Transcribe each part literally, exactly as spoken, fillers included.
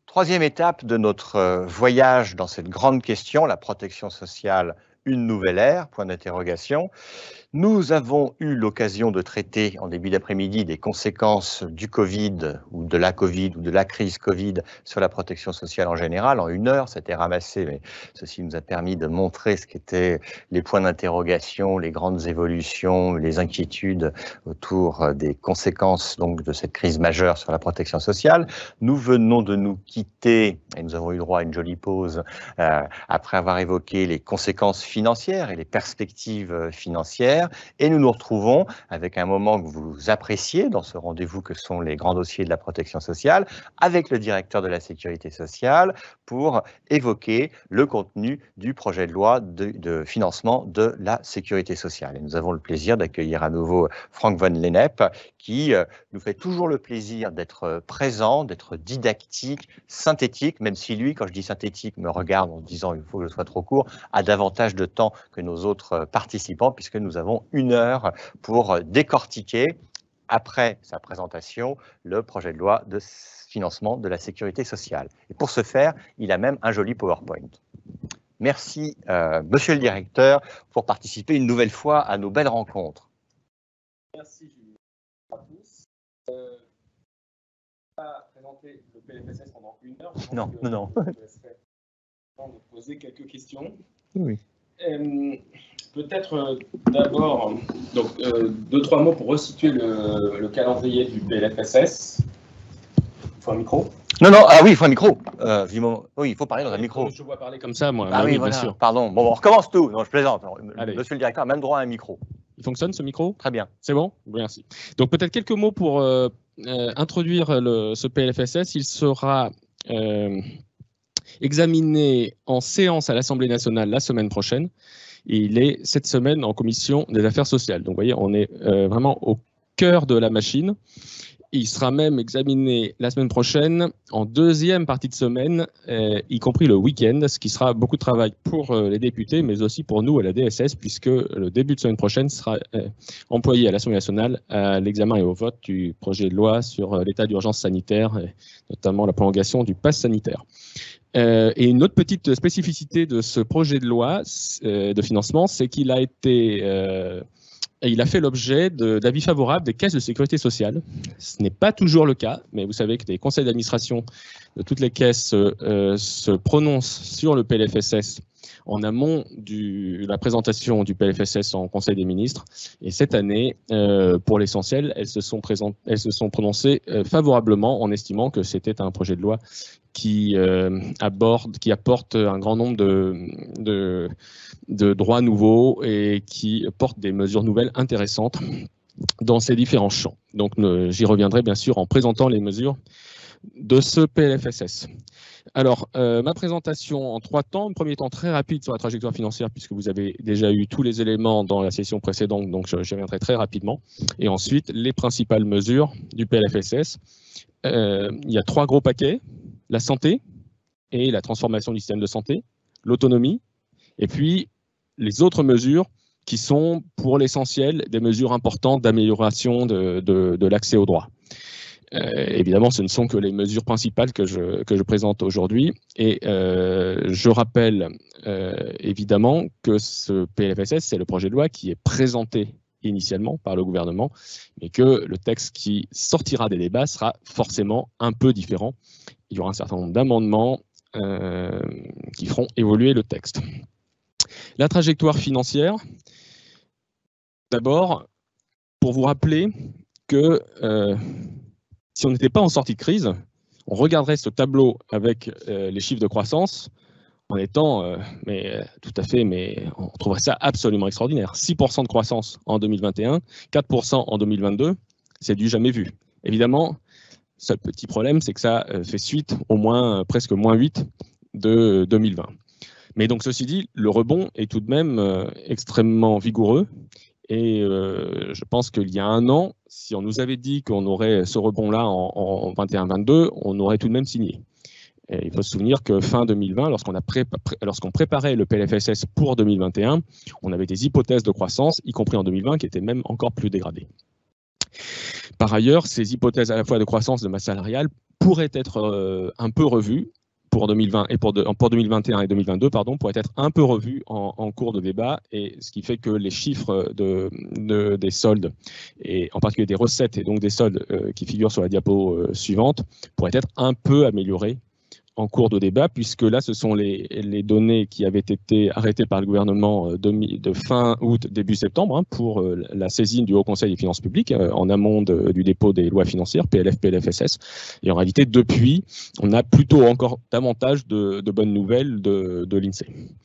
Troisième étape de notre voyage dans cette grande question, la protection sociale, une nouvelle ère, point d'interrogation. Nous avons eu l'occasion de traiter en début d'après-midi des conséquences du Covid ou de la Covid ou de la crise Covid sur la protection sociale en général. En une heure, c'était ramassé, mais ceci nous a permis de montrer ce qu'étaient les points d'interrogation, les grandes évolutions, les inquiétudes autour des conséquences donc, de cette crise majeure sur la protection sociale. Nous venons de nous quitter, et nous avons eu droit à une jolie pause, euh, après avoir évoqué les conséquences financières et les perspectives financières. Et nous nous retrouvons avec un moment que vous appréciez dans ce rendez-vous que sont les grands dossiers de la protection sociale, avec le directeur de la sécurité sociale pour évoquer le contenu du projet de loi de, de financement de la sécurité sociale. Et nous avons le plaisir d'accueillir à nouveau Franck Van Lennep qui euh, nous fait toujours le plaisir d'être présent, d'être didactique, synthétique, même si lui, quand je dis synthétique, me regarde en disant il faut que je sois trop court, a davantage de temps que nos autres participants puisque nous avons une heure pour décortiquer, après sa présentation, le projet de loi de financement de la sécurité sociale. Et pour ce faire, il a même un joli PowerPoint. Merci, euh, monsieur le directeur, pour participer une nouvelle fois à nos belles rencontres. Merci, Julien. À tous. Euh, je ne vais pas présenter le P L F S S pendant une heure. Je non, non, non. Je vous laisserai le temps de poser quelques questions. Oui. Euh, Peut-être euh, d'abord, donc euh, deux, trois mots pour resituer le, le calendrier du P L F S S. Il faut un micro? Non, non, ah oui, il faut un micro. Euh, oui, il faut parler dans un micro. Je vois parler comme ça, moi. Ah oui, oui, voilà, bien sûr. Pardon. Bon, on recommence tout. Non, je plaisante. Allez. Monsieur le directeur a même droit à un micro. Il fonctionne, ce micro? Très bien. C'est bon? Merci. Donc, peut-être quelques mots pour euh, euh, introduire le, ce P L F S S. Il sera euh, examiné en séance à l'Assemblée nationale la semaine prochaine. Et il est cette semaine en commission des affaires sociales. Donc, vous voyez, on est euh, vraiment au cœur de la machine. Il sera même examiné la semaine prochaine en deuxième partie de semaine, euh, y compris le week-end, ce qui sera beaucoup de travail pour euh, les députés, mais aussi pour nous à la D S S, puisque le début de semaine prochaine sera euh, employé à l'Assemblée nationale à l'examen et au vote du projet de loi sur euh, l'état d'urgence sanitaire, et notamment la prolongation du pass sanitaire. Euh, et une autre petite spécificité de ce projet de loi euh, de financement, c'est qu'il a été, euh, il a fait l'objet d'avis favorables des caisses de sécurité sociale. Ce n'est pas toujours le cas, mais vous savez que les conseils d'administration de toutes les caisses euh, se prononcent sur le P L F S S en amont de la présentation du P L F S S en Conseil des ministres. Et cette année, euh, pour l'essentiel, elles se sont présent, elles se sont prononcées euh, favorablement en estimant que c'était un projet de loi qui euh, aborde, qui apporte un grand nombre de, de, de droits nouveaux et qui porte des mesures nouvelles intéressantes dans ces différents champs. Donc, j'y reviendrai bien sûr en présentant les mesures de ce P L F S S. Alors, euh, ma présentation en trois temps. Un premier temps très rapide sur la trajectoire financière, puisque vous avez déjà eu tous les éléments dans la session précédente, donc j'y reviendrai très rapidement. Et ensuite, les principales mesures du P L F S S. Euh, il y a trois gros paquets: la santé et la transformation du système de santé, l'autonomie, et puis les autres mesures qui sont, pour l'essentiel, des mesures importantes d'amélioration de, de, de l'accès aux droits. Euh, évidemment, ce ne sont que les mesures principales que je, que je présente aujourd'hui. Et euh, je rappelle euh, évidemment que ce P L F S S, c'est le projet de loi qui est présenté initialement par le gouvernement, mais que le texte qui sortira des débats sera forcément un peu différent. Il y aura un certain nombre d'amendements euh, qui feront évoluer le texte. La trajectoire financière, d'abord, pour vous rappeler que euh, si on n'était pas en sortie de crise, on regarderait ce tableau avec euh, les chiffres de croissance en étant euh, mais, euh, tout à fait, mais on trouverait ça absolument extraordinaire. six pour cent de croissance en deux mille vingt et un, quatre pour cent en deux mille vingt-deux, c'est du jamais vu. Évidemment, seul petit problème, c'est que ça euh, fait suite au moins euh, presque moins huit de deux mille vingt. Mais donc, ceci dit, le rebond est tout de même euh, extrêmement vigoureux. Et euh, je pense qu'il y a un an, si on nous avait dit qu'on aurait ce rebond-là en, en vingt et un vingt-deux, on aurait tout de même signé. Et il faut se souvenir que fin deux mille vingt, lorsqu'on prépa lorsqu'on préparait le P L F S S pour deux mille vingt et un, on avait des hypothèses de croissance, y compris en deux mille vingt, qui étaient même encore plus dégradées. Par ailleurs, ces hypothèses à la fois de croissance de masse salariale pourrait être euh, un peu revu pour deux mille vingt et pour, de, pour deux mille vingt et un et deux mille vingt-deux, pardon, pourrait être un peu revu en, en cours de débat, et ce qui fait que les chiffres de, de, des soldes, et en particulier des recettes et donc des soldes euh, qui figurent sur la diapo euh, suivante, pourraient être un peu améliorés en cours de débat, puisque là, ce sont les, les données qui avaient été arrêtées par le gouvernement de, de fin août, début septembre, hein, pour euh, la saisine du Haut Conseil des finances publiques, euh, en amont de, du dépôt des lois financières, P L F, P L F S S. Et en réalité, depuis, on a plutôt encore davantage de, de bonnes nouvelles de, de l'INSEE.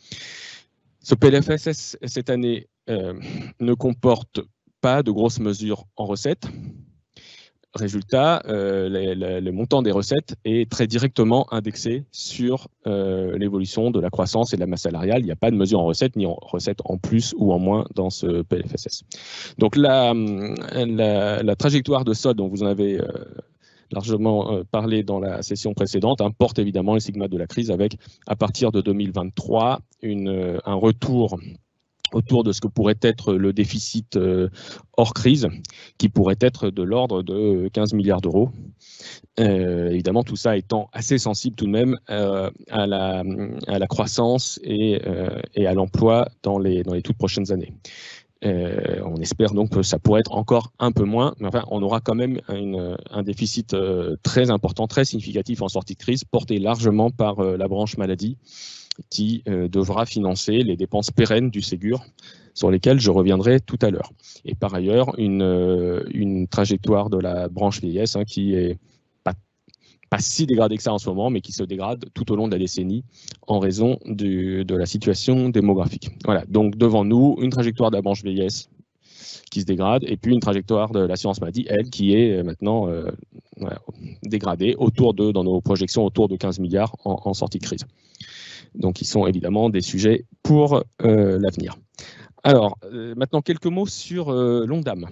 Ce P L F S S, cette année, euh, ne comporte pas de grosses mesures en recettes. Résultat, euh, les, les, le montant des recettes est très directement indexé sur euh, l'évolution de la croissance et de la masse salariale. Il n'y a pas de mesure en recettes, ni en recettes en plus ou en moins dans ce P L F S S. Donc la, la, la trajectoire de solde dont vous en avez euh, largement euh, parlé dans la session précédente hein, porte évidemment les stigmates de la crise, avec à partir de deux mille vingt-trois une, euh, un retour autour de ce que pourrait être le déficit euh, hors crise, qui pourrait être de l'ordre de quinze milliards d'euros. Euh, évidemment, tout ça étant assez sensible tout de même euh, à, la, à la croissance et, euh, et à l'emploi dans les, dans les toutes prochaines années. Euh, on espère donc que ça pourrait être encore un peu moins, mais enfin, on aura quand même une, un déficit euh, très important, très significatif en sortie de crise, porté largement par euh, la branche maladie, qui euh, devra financer les dépenses pérennes du Ségur, sur lesquelles je reviendrai tout à l'heure. Et par ailleurs, une, euh, une trajectoire de la branche vieillesse hein, qui est pas, pas si dégradée que ça en ce moment, mais qui se dégrade tout au long de la décennie en raison du, de la situation démographique. Voilà, donc devant nous, une trajectoire de la branche vieillesse qui se dégrade, et puis une trajectoire de l'assurance maladie, elle, qui est maintenant euh, voilà, dégradée, autour de, dans nos projections, autour de quinze milliards en, en sortie de crise. Donc, ils sont évidemment des sujets pour euh, l'avenir. Alors, euh, maintenant, quelques mots sur euh, l'ONDAM.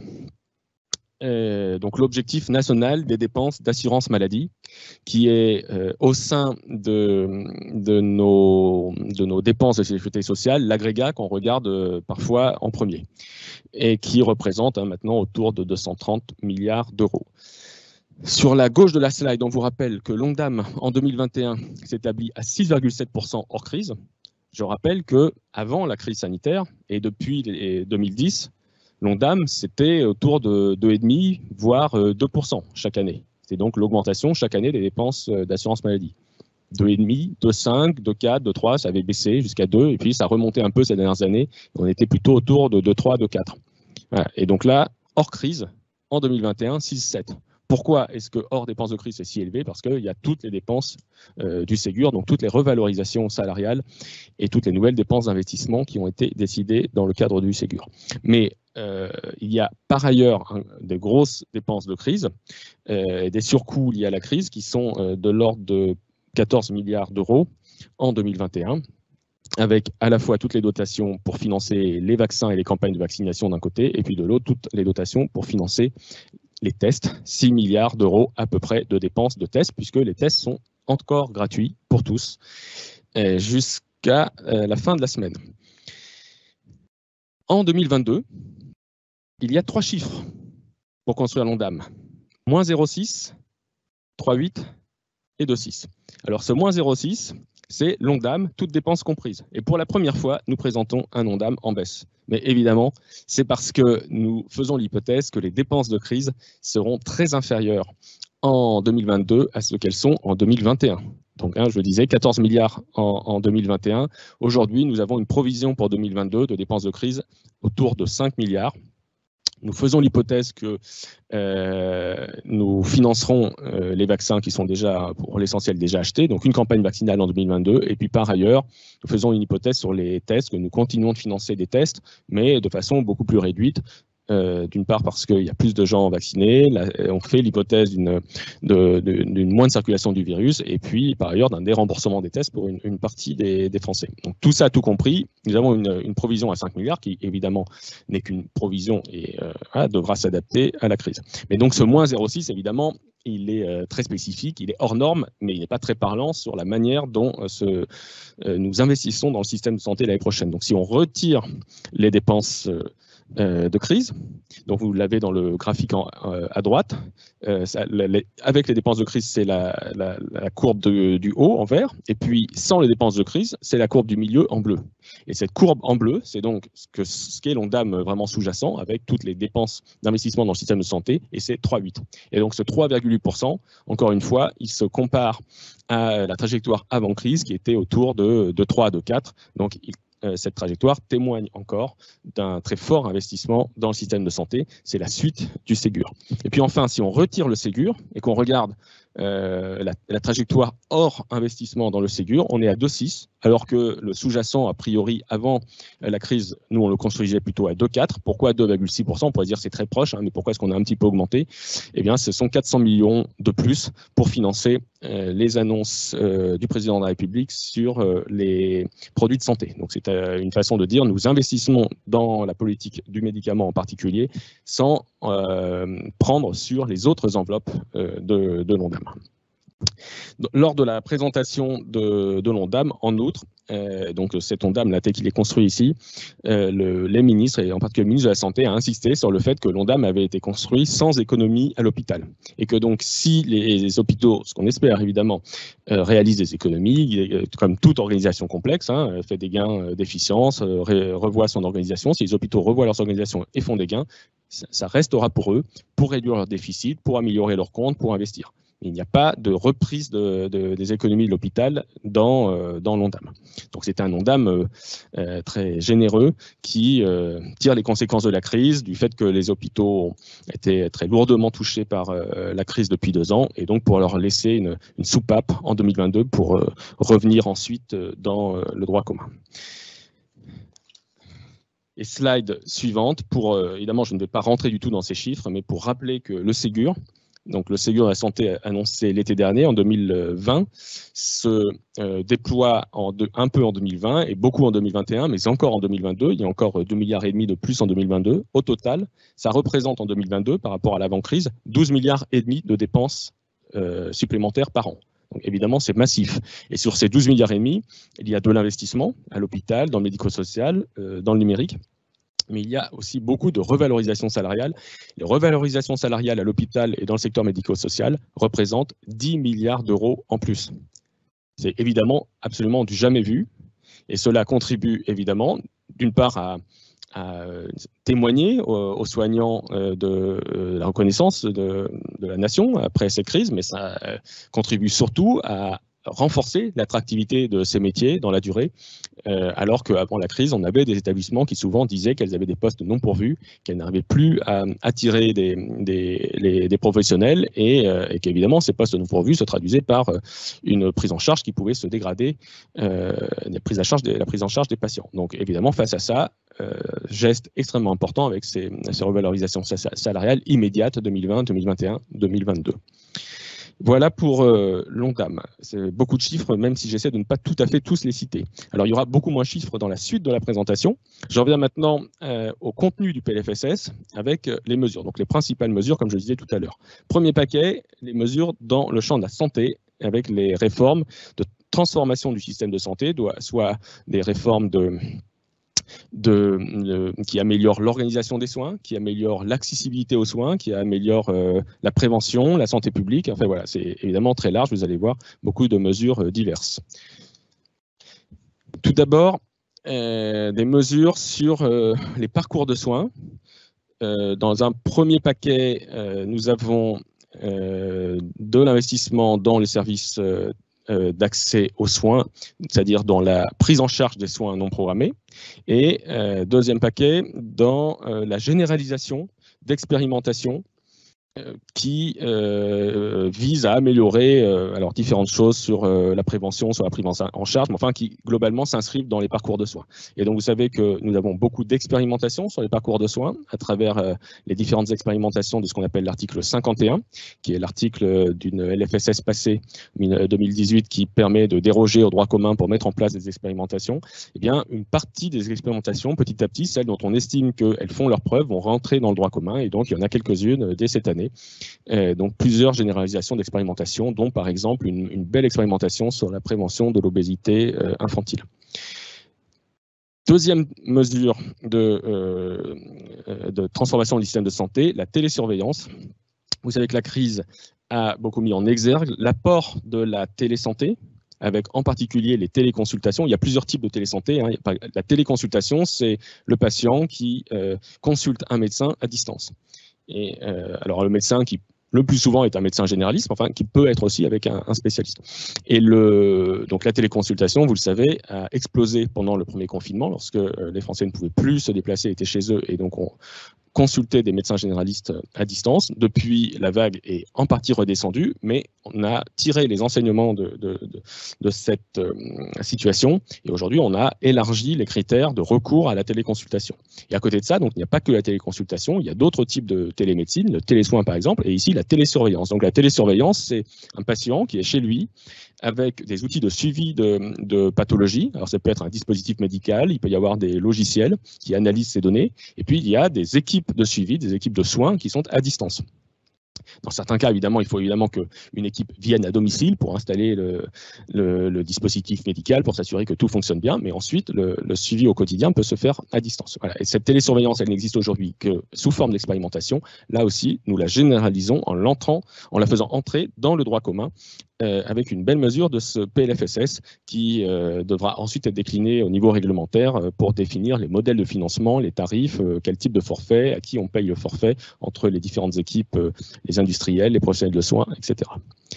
Euh, donc, l'objectif national des dépenses d'assurance maladie, qui est euh, au sein de, de, nos, de nos dépenses de sécurité sociale, l'agrégat qu'on regarde euh, parfois en premier, et qui représente hein, maintenant autour de deux cent trente milliards d'euros. Sur la gauche de la slide, on vous rappelle que l'ONDAM en deux mille vingt et un s'établit à six virgule sept pour cent hors crise. Je rappelle qu'avant la crise sanitaire et depuis deux mille dix, l'ONDAM c'était autour de deux virgule cinq voire deux pour cent chaque année. C'est donc l'augmentation chaque année des dépenses d'assurance maladie. deux virgule cinq, deux virgule cinq, deux virgule quatre, deux virgule trois, ça avait baissé jusqu'à deux, et puis ça a remonté un peu ces dernières années. On était plutôt autour de deux virgule trois, deux virgule quatre. Voilà. Et donc là, hors crise, en deux mille vingt et un, six virgule sept. Pourquoi est-ce que hors dépenses de crise c'est si élevé? Parce qu'il y a toutes les dépenses euh, du Ségur, donc toutes les revalorisations salariales et toutes les nouvelles dépenses d'investissement qui ont été décidées dans le cadre du Ségur. Mais euh, il y a par ailleurs hein, des grosses dépenses de crise, euh, des surcoûts liés à la crise qui sont euh, de l'ordre de quatorze milliards d'euros en deux mille vingt et un. Avec à la fois toutes les dotations pour financer les vaccins et les campagnes de vaccination d'un côté, et puis de l'autre, toutes les dotations pour financer les tests, six milliards d'euros à peu près de dépenses de tests, puisque les tests sont encore gratuits pour tous jusqu'à la fin de la semaine. En deux mille vingt-deux, il y a trois chiffres pour construire l'ONDAM. moins zéro virgule six, trois virgule huit et deux virgule six. Alors ce moins zéro virgule six, c'est l'ONDAM, toutes dépenses comprises. Et pour la première fois, nous présentons un ONDAM en baisse. Mais évidemment, c'est parce que nous faisons l'hypothèse que les dépenses de crise seront très inférieures en deux mille vingt-deux à ce qu'elles sont en deux mille vingt et un. Donc, hein, je disais, quatorze milliards en, en deux mille vingt et un. Aujourd'hui, nous avons une provision pour deux mille vingt-deux de dépenses de crise autour de cinq milliards. Nous faisons l'hypothèse que euh, nous financerons euh, les vaccins qui sont déjà, pour l'essentiel, déjà achetés, donc une campagne vaccinale en deux mille vingt-deux. Et puis par ailleurs, nous faisons une hypothèse sur les tests, que nous continuons de financer des tests, mais de façon beaucoup plus réduite. Euh, d'une part parce qu'il y a plus de gens vaccinés, là, on fait l'hypothèse d'une de, de, d'une moindre circulation du virus, et puis par ailleurs d'un déremboursement des tests pour une, une partie des, des Français. Donc tout ça, tout compris, nous avons une, une provision à cinq milliards qui évidemment n'est qu'une provision et euh, voilà, devra s'adapter à la crise. Mais donc ce moins zéro virgule six, évidemment, il est euh, très spécifique, il est hors norme, mais il n'est pas très parlant sur la manière dont euh, ce, euh, nous investissons dans le système de santé l'année prochaine. Donc si on retire les dépenses euh, euh, de crise. Donc vous l'avez dans le graphique en, euh, à droite. Euh, ça, les, avec les dépenses de crise, c'est la, la, la courbe de, du haut en vert, et puis sans les dépenses de crise, c'est la courbe du milieu en bleu. Et cette courbe en bleu, c'est donc ce qu'est ce qu'est l'Ondam vraiment sous-jacent, avec toutes les dépenses d'investissement dans le système de santé, et c'est trois virgule huit. Et donc ce trois virgule huit pour cent, encore une fois, il se compare à la trajectoire avant crise, qui était autour de, de trois à deux virgule quatre. Donc il cette trajectoire témoigne encore d'un très fort investissement dans le système de santé. C'est la suite du Ségur. Et puis enfin, si on retire le Ségur et qu'on regarde euh, la, la trajectoire hors investissement dans le Ségur, on est à deux virgule six, alors que le sous-jacent, a priori, avant la crise, nous, on le construisait plutôt à deux virgule quatre. Pourquoi deux virgule six pour cent? On pourrait dire que c'est très proche, hein, mais pourquoi est-ce qu'on a un petit peu augmenté? Eh bien, ce sont quatre cents millions de plus pour financer euh, les annonces euh, du président de la République sur euh, les produits de santé. Donc, c'est euh, une façon de dire nous investissons dans la politique du médicament en particulier sans euh, prendre sur les autres enveloppes euh, de, de l'Ondam. Lors de la présentation de, de l'Ondam, en outre, euh, donc cet Ondam là tel qu'il est construit ici, euh, le, les ministres, et en particulier le ministre de la Santé, a insisté sur le fait que l'Ondam avait été construit sans économie à l'hôpital. Et que donc si les, les hôpitaux, ce qu'on espère évidemment, euh, réalisent des économies, euh, comme toute organisation complexe, hein, fait des gains d'efficience, euh, revoit son organisation, si les hôpitaux revoient leurs organisations et font des gains, ça, ça restera pour eux, pour réduire leurs déficits, pour améliorer leurs comptes, pour investir. Il n'y a pas de reprise de, de, des économies de l'hôpital dans, euh, dans l'Ondam. Donc c'est un Ondam euh, euh, très généreux qui euh, tire les conséquences de la crise, du fait que les hôpitaux étaient très lourdement touchés par euh, la crise depuis deux ans, et donc pour leur laisser une, une soupape en deux mille vingt-deux pour euh, revenir ensuite dans euh, le droit commun. Et slide suivante, pour, euh, évidemment je ne vais pas rentrer du tout dans ces chiffres, mais pour rappeler que le Ségur, donc le Ségur de la santé annoncé l'été dernier, en deux mille vingt, se euh, déploie en de, un peu en deux mille vingt et beaucoup en deux mille vingt et un, mais encore en deux mille vingt-deux. Il y a encore deux milliards et demi de plus en deux mille vingt-deux. Au total, ça représente en deux mille vingt-deux, par rapport à l'avant-crise, douze milliards et demi de dépenses euh, supplémentaires par an. Donc évidemment, c'est massif. Et sur ces douze milliards et demi, il y a de l'investissement à l'hôpital, dans le médico-social, euh, dans le numérique. Mais il y a aussi beaucoup de revalorisation salariale. Les revalorisations salariales à l'hôpital et dans le secteur médico-social représentent dix milliards d'euros en plus. C'est évidemment absolument du jamais vu. Et cela contribue évidemment, d'une part, à, à témoigner aux, aux soignants de, de la reconnaissance de, de la nation après cette crise, mais ça contribue surtout à renforcer l'attractivité de ces métiers dans la durée, euh, alors qu'avant la crise, on avait des établissements qui souvent disaient qu'elles avaient des postes non pourvus, qu'elles n'arrivaient plus à attirer des, des, les, des professionnels et, euh, et qu'évidemment, ces postes non pourvus se traduisaient par une prise en charge qui pouvait se dégrader, euh, la, prise à charge des, la prise en charge des patients. Donc évidemment, face à ça, euh, geste extrêmement important avec ces, ces revalorisations salariales immédiates deux mille vingt, deux mille vingt et un, deux mille vingt-deux. Voilà pour euh, l'Ondam. C'est beaucoup de chiffres, même si j'essaie de ne pas tout à fait tous les citer. Alors, il y aura beaucoup moins de chiffres dans la suite de la présentation. Je reviens maintenant euh, au contenu du P L F S S avec euh, les mesures. Donc, les principales mesures, comme je le disais tout à l'heure. Premier paquet, les mesures dans le champ de la santé, avec les réformes de transformation du système de santé, soit des réformes de... De, de, qui améliore l'organisation des soins, qui améliore l'accessibilité aux soins, qui améliore euh, la prévention, la santé publique. Enfin voilà, c'est évidemment très large, vous allez voir beaucoup de mesures euh, diverses. Tout d'abord, euh, des mesures sur euh, les parcours de soins. Euh, dans un premier paquet, euh, nous avons euh, de l'investissement dans les services euh, d'accès aux soins, c'est-à-dire dans la prise en charge des soins non programmés. Et euh, deuxième paquet, dans euh, la généralisation d'expérimentation euh, qui euh, vise à améliorer euh, alors différentes choses sur euh, la prévention, sur la prise en charge, mais enfin qui globalement s'inscrivent dans les parcours de soins. Et donc vous savez que nous avons beaucoup d'expérimentations sur les parcours de soins à travers euh, les différentes expérimentations de ce qu'on appelle l'article cinquante et un, qui est l'article d'une L F S S passée deux mille dix-huit qui permet de déroger au droit commun pour mettre en place des expérimentations. Eh bien, une partie des expérimentations, petit à petit, celles dont on estime qu'elles font leurs preuves, vont rentrer dans le droit commun, et donc il y en a quelques-unes dès cette année. Euh, donc plusieurs généralisations d'expérimentation, dont par exemple une, une belle expérimentation sur la prévention de l'obésité euh, infantile. Deuxième mesure de, euh, de transformation du système de santé, la télésurveillance. Vous savez que la crise a beaucoup mis en exergue l'apport de la télésanté, avec en particulier les téléconsultations. Il y a plusieurs types de télésanté. Hein. La téléconsultation, c'est le patient qui euh, consulte un médecin à distance. Et euh, alors le médecin qui le plus souvent est un médecin généraliste, enfin qui peut être aussi avec un, un spécialiste. Et le, donc la téléconsultation, vous le savez, a explosé pendant le premier confinement, lorsque euh, les Français ne pouvaient plus se déplacer, étaient chez eux, et donc on consultait des médecins généralistes à distance. Depuis, la vague est en partie redescendue, mais on a tiré les enseignements de, de, de, de cette euh, situation, et aujourd'hui on a élargi les critères de recours à la téléconsultation. Et à côté de ça, donc il n'y a pas que la téléconsultation, il y a d'autres types de télémédecine, le télésoin par exemple, et ici la télésurveillance. Donc la télésurveillance, c'est un patient qui est chez lui avec des outils de suivi de, de pathologie. Alors ça peut être un dispositif médical, il peut y avoir des logiciels qui analysent ces données, et puis il y a des équipes de suivi, des équipes de soins qui sont à distance. Dans certains cas, évidemment, il faut évidemment qu'une équipe vienne à domicile pour installer le, le, le dispositif médical, pour s'assurer que tout fonctionne bien, mais ensuite, le, le suivi au quotidien peut se faire à distance. Voilà. Et cette télésurveillance, elle n'existe aujourd'hui que sous forme d'expérimentation. Là aussi, nous la généralisons en l'entrant, en la faisant entrer dans le droit commun, Euh, avec une belle mesure de ce P L F S S qui euh, devra ensuite être décliné au niveau réglementaire euh, pour définir les modèles de financement, les tarifs, euh, quel type de forfait, à qui on paye le forfait entre les différentes équipes, euh, les industriels, les professionnels de soins, et cetera.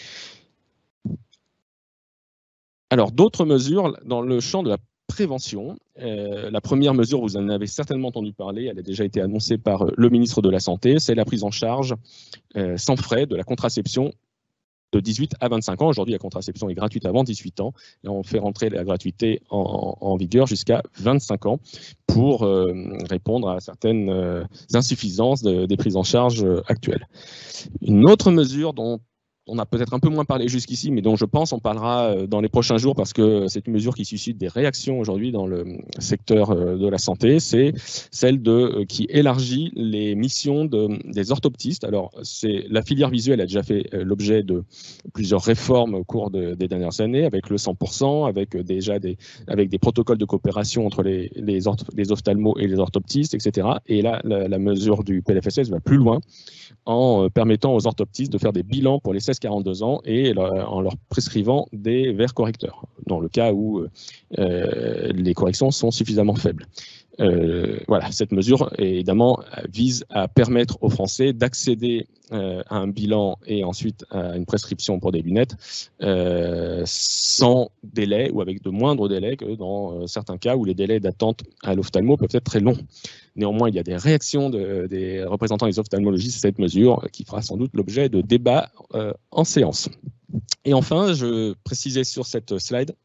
Alors, d'autres mesures dans le champ de la prévention. Euh, la première mesure, vous en avez certainement entendu parler, elle a déjà été annoncée par euh, le ministre de la Santé, c'est la prise en charge euh, sans frais de la contraception de dix-huit à vingt-cinq ans. Aujourd'hui, la contraception est gratuite avant dix-huit ans. Et on fait rentrer la gratuité en, en vigueur jusqu'à vingt-cinq ans pour euh, répondre à certaines euh, insuffisances de, des prises en charge euh, actuelles. Une autre mesure dont on a peut-être un peu moins parlé jusqu'ici, mais dont je pense on parlera dans les prochains jours parce que c'est une mesure qui suscite des réactions aujourd'hui dans le secteur de la santé, c'est celle de, qui élargit les missions de, des orthoptistes. Alors, c'est, la filière visuelle a déjà fait l'objet de plusieurs réformes au cours de, des dernières années, avec le cent pour cent, avec déjà des, avec des protocoles de coopération entre les, les, orth, les ophtalmos et les orthoptistes, et cetera. Et là, la, la mesure du P L F S S va plus loin, en permettant aux orthoptistes de faire des bilans pour les seize quarante-deux ans et en leur prescrivant des verres correcteurs, dans le cas où euh, les corrections sont suffisamment faibles. Euh, voilà, cette mesure, évidemment, vise à permettre aux Français d'accéder euh, à un bilan et ensuite à une prescription pour des lunettes euh, sans délai ou avec de moindres délais que dans euh, certains cas où les délais d'attente à l'ophtalmo peuvent être très longs. Néanmoins, il y a des réactions de, des représentants des ophtalmologistes à cette mesure qui fera sans doute l'objet de débats euh, en séance. Et enfin, je précisais sur cette slide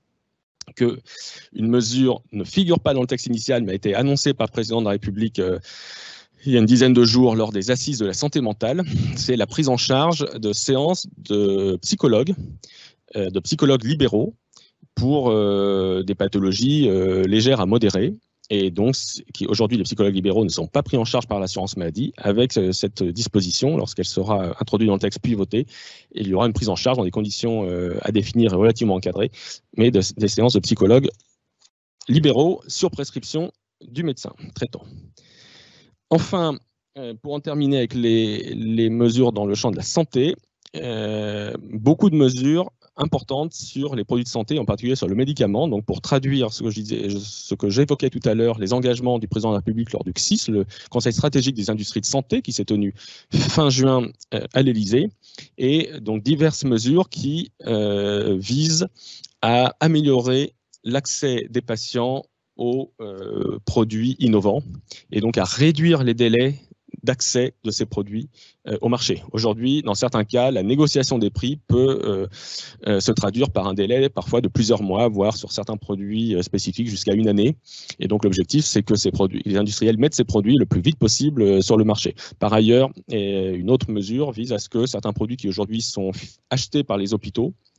qu'une mesure ne figure pas dans le texte initial, mais a été annoncée par le président de la République euh, il y a une dizaine de jours lors des assises de la santé mentale. C'est la prise en charge de séances de psychologues, euh, de psychologues libéraux pour euh, des pathologies euh, légères à modérées. Et donc, aujourd'hui, les psychologues libéraux ne sont pas pris en charge par l'assurance maladie. Avec cette disposition, lorsqu'elle sera introduite dans le texte puis votée, il y aura une prise en charge dans des conditions à définir et relativement encadrées, mais de, des séances de psychologues libéraux sur prescription du médecin traitant. Enfin, pour en terminer avec les, les mesures dans le champ de la santé, euh, beaucoup de mesures importantes sur les produits de santé, en particulier sur le médicament. Donc, pour traduire ce que je disais, ce que j'évoquais tout à l'heure, les engagements du président de la République lors du C I S, le Conseil stratégique des industries de santé, qui s'est tenu fin juin euh, à l'Élysée, et donc diverses mesures qui euh, visent à améliorer l'accès des patients aux euh, produits innovants et donc à réduire les délais d'accès de ces produits euh, au marché. Aujourd'hui, dans certains cas, la négociation des prix peut euh, euh, se traduire par un délai parfois de plusieurs mois, voire sur certains produits euh, spécifiques jusqu'à une année. Et donc l'objectif, c'est que ces produits, les industriels mettent ces produits le plus vite possible euh, sur le marché. Par ailleurs, et une autre mesure vise à ce que certains produits qui aujourd'hui sont achetés par les hôpitaux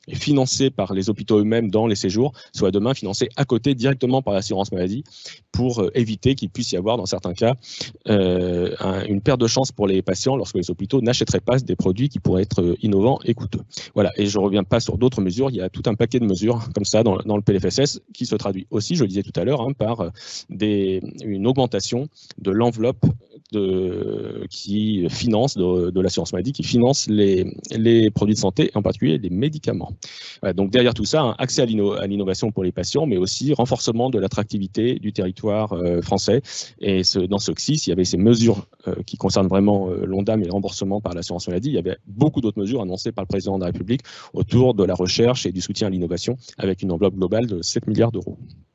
est financé par les hôpitaux eux-mêmes dans les séjours, soit demain financé à côté directement par l'assurance maladie pour euh, éviter qu'il puisse y avoir dans certains cas euh, un, une perte de chance pour les patients lorsque les hôpitaux n'achèteraient pas des produits qui pourraient être innovants et coûteux. Voilà, et je ne reviens pas sur d'autres mesures, il y a tout un paquet de mesures comme ça dans, dans le P L F S S qui se traduit aussi, je le disais tout à l'heure, hein, par des, une augmentation de l'enveloppe de, qui finance, de, de l'assurance maladie, qui finance les, les produits de santé, en particulier les médicaments. Voilà, donc derrière tout ça, un accès à l'innovation pour les patients, mais aussi renforcement de l'attractivité du territoire euh, français. Et ce, dans ce C I S, il y avait ces mesures euh, qui concernent vraiment euh, l'ONDAM et le remboursement par l'assurance maladie. Il y avait beaucoup d'autres mesures annoncées par le président de la République autour de la recherche et du soutien à l'innovation, avec une enveloppe globale de sept milliards d'euros.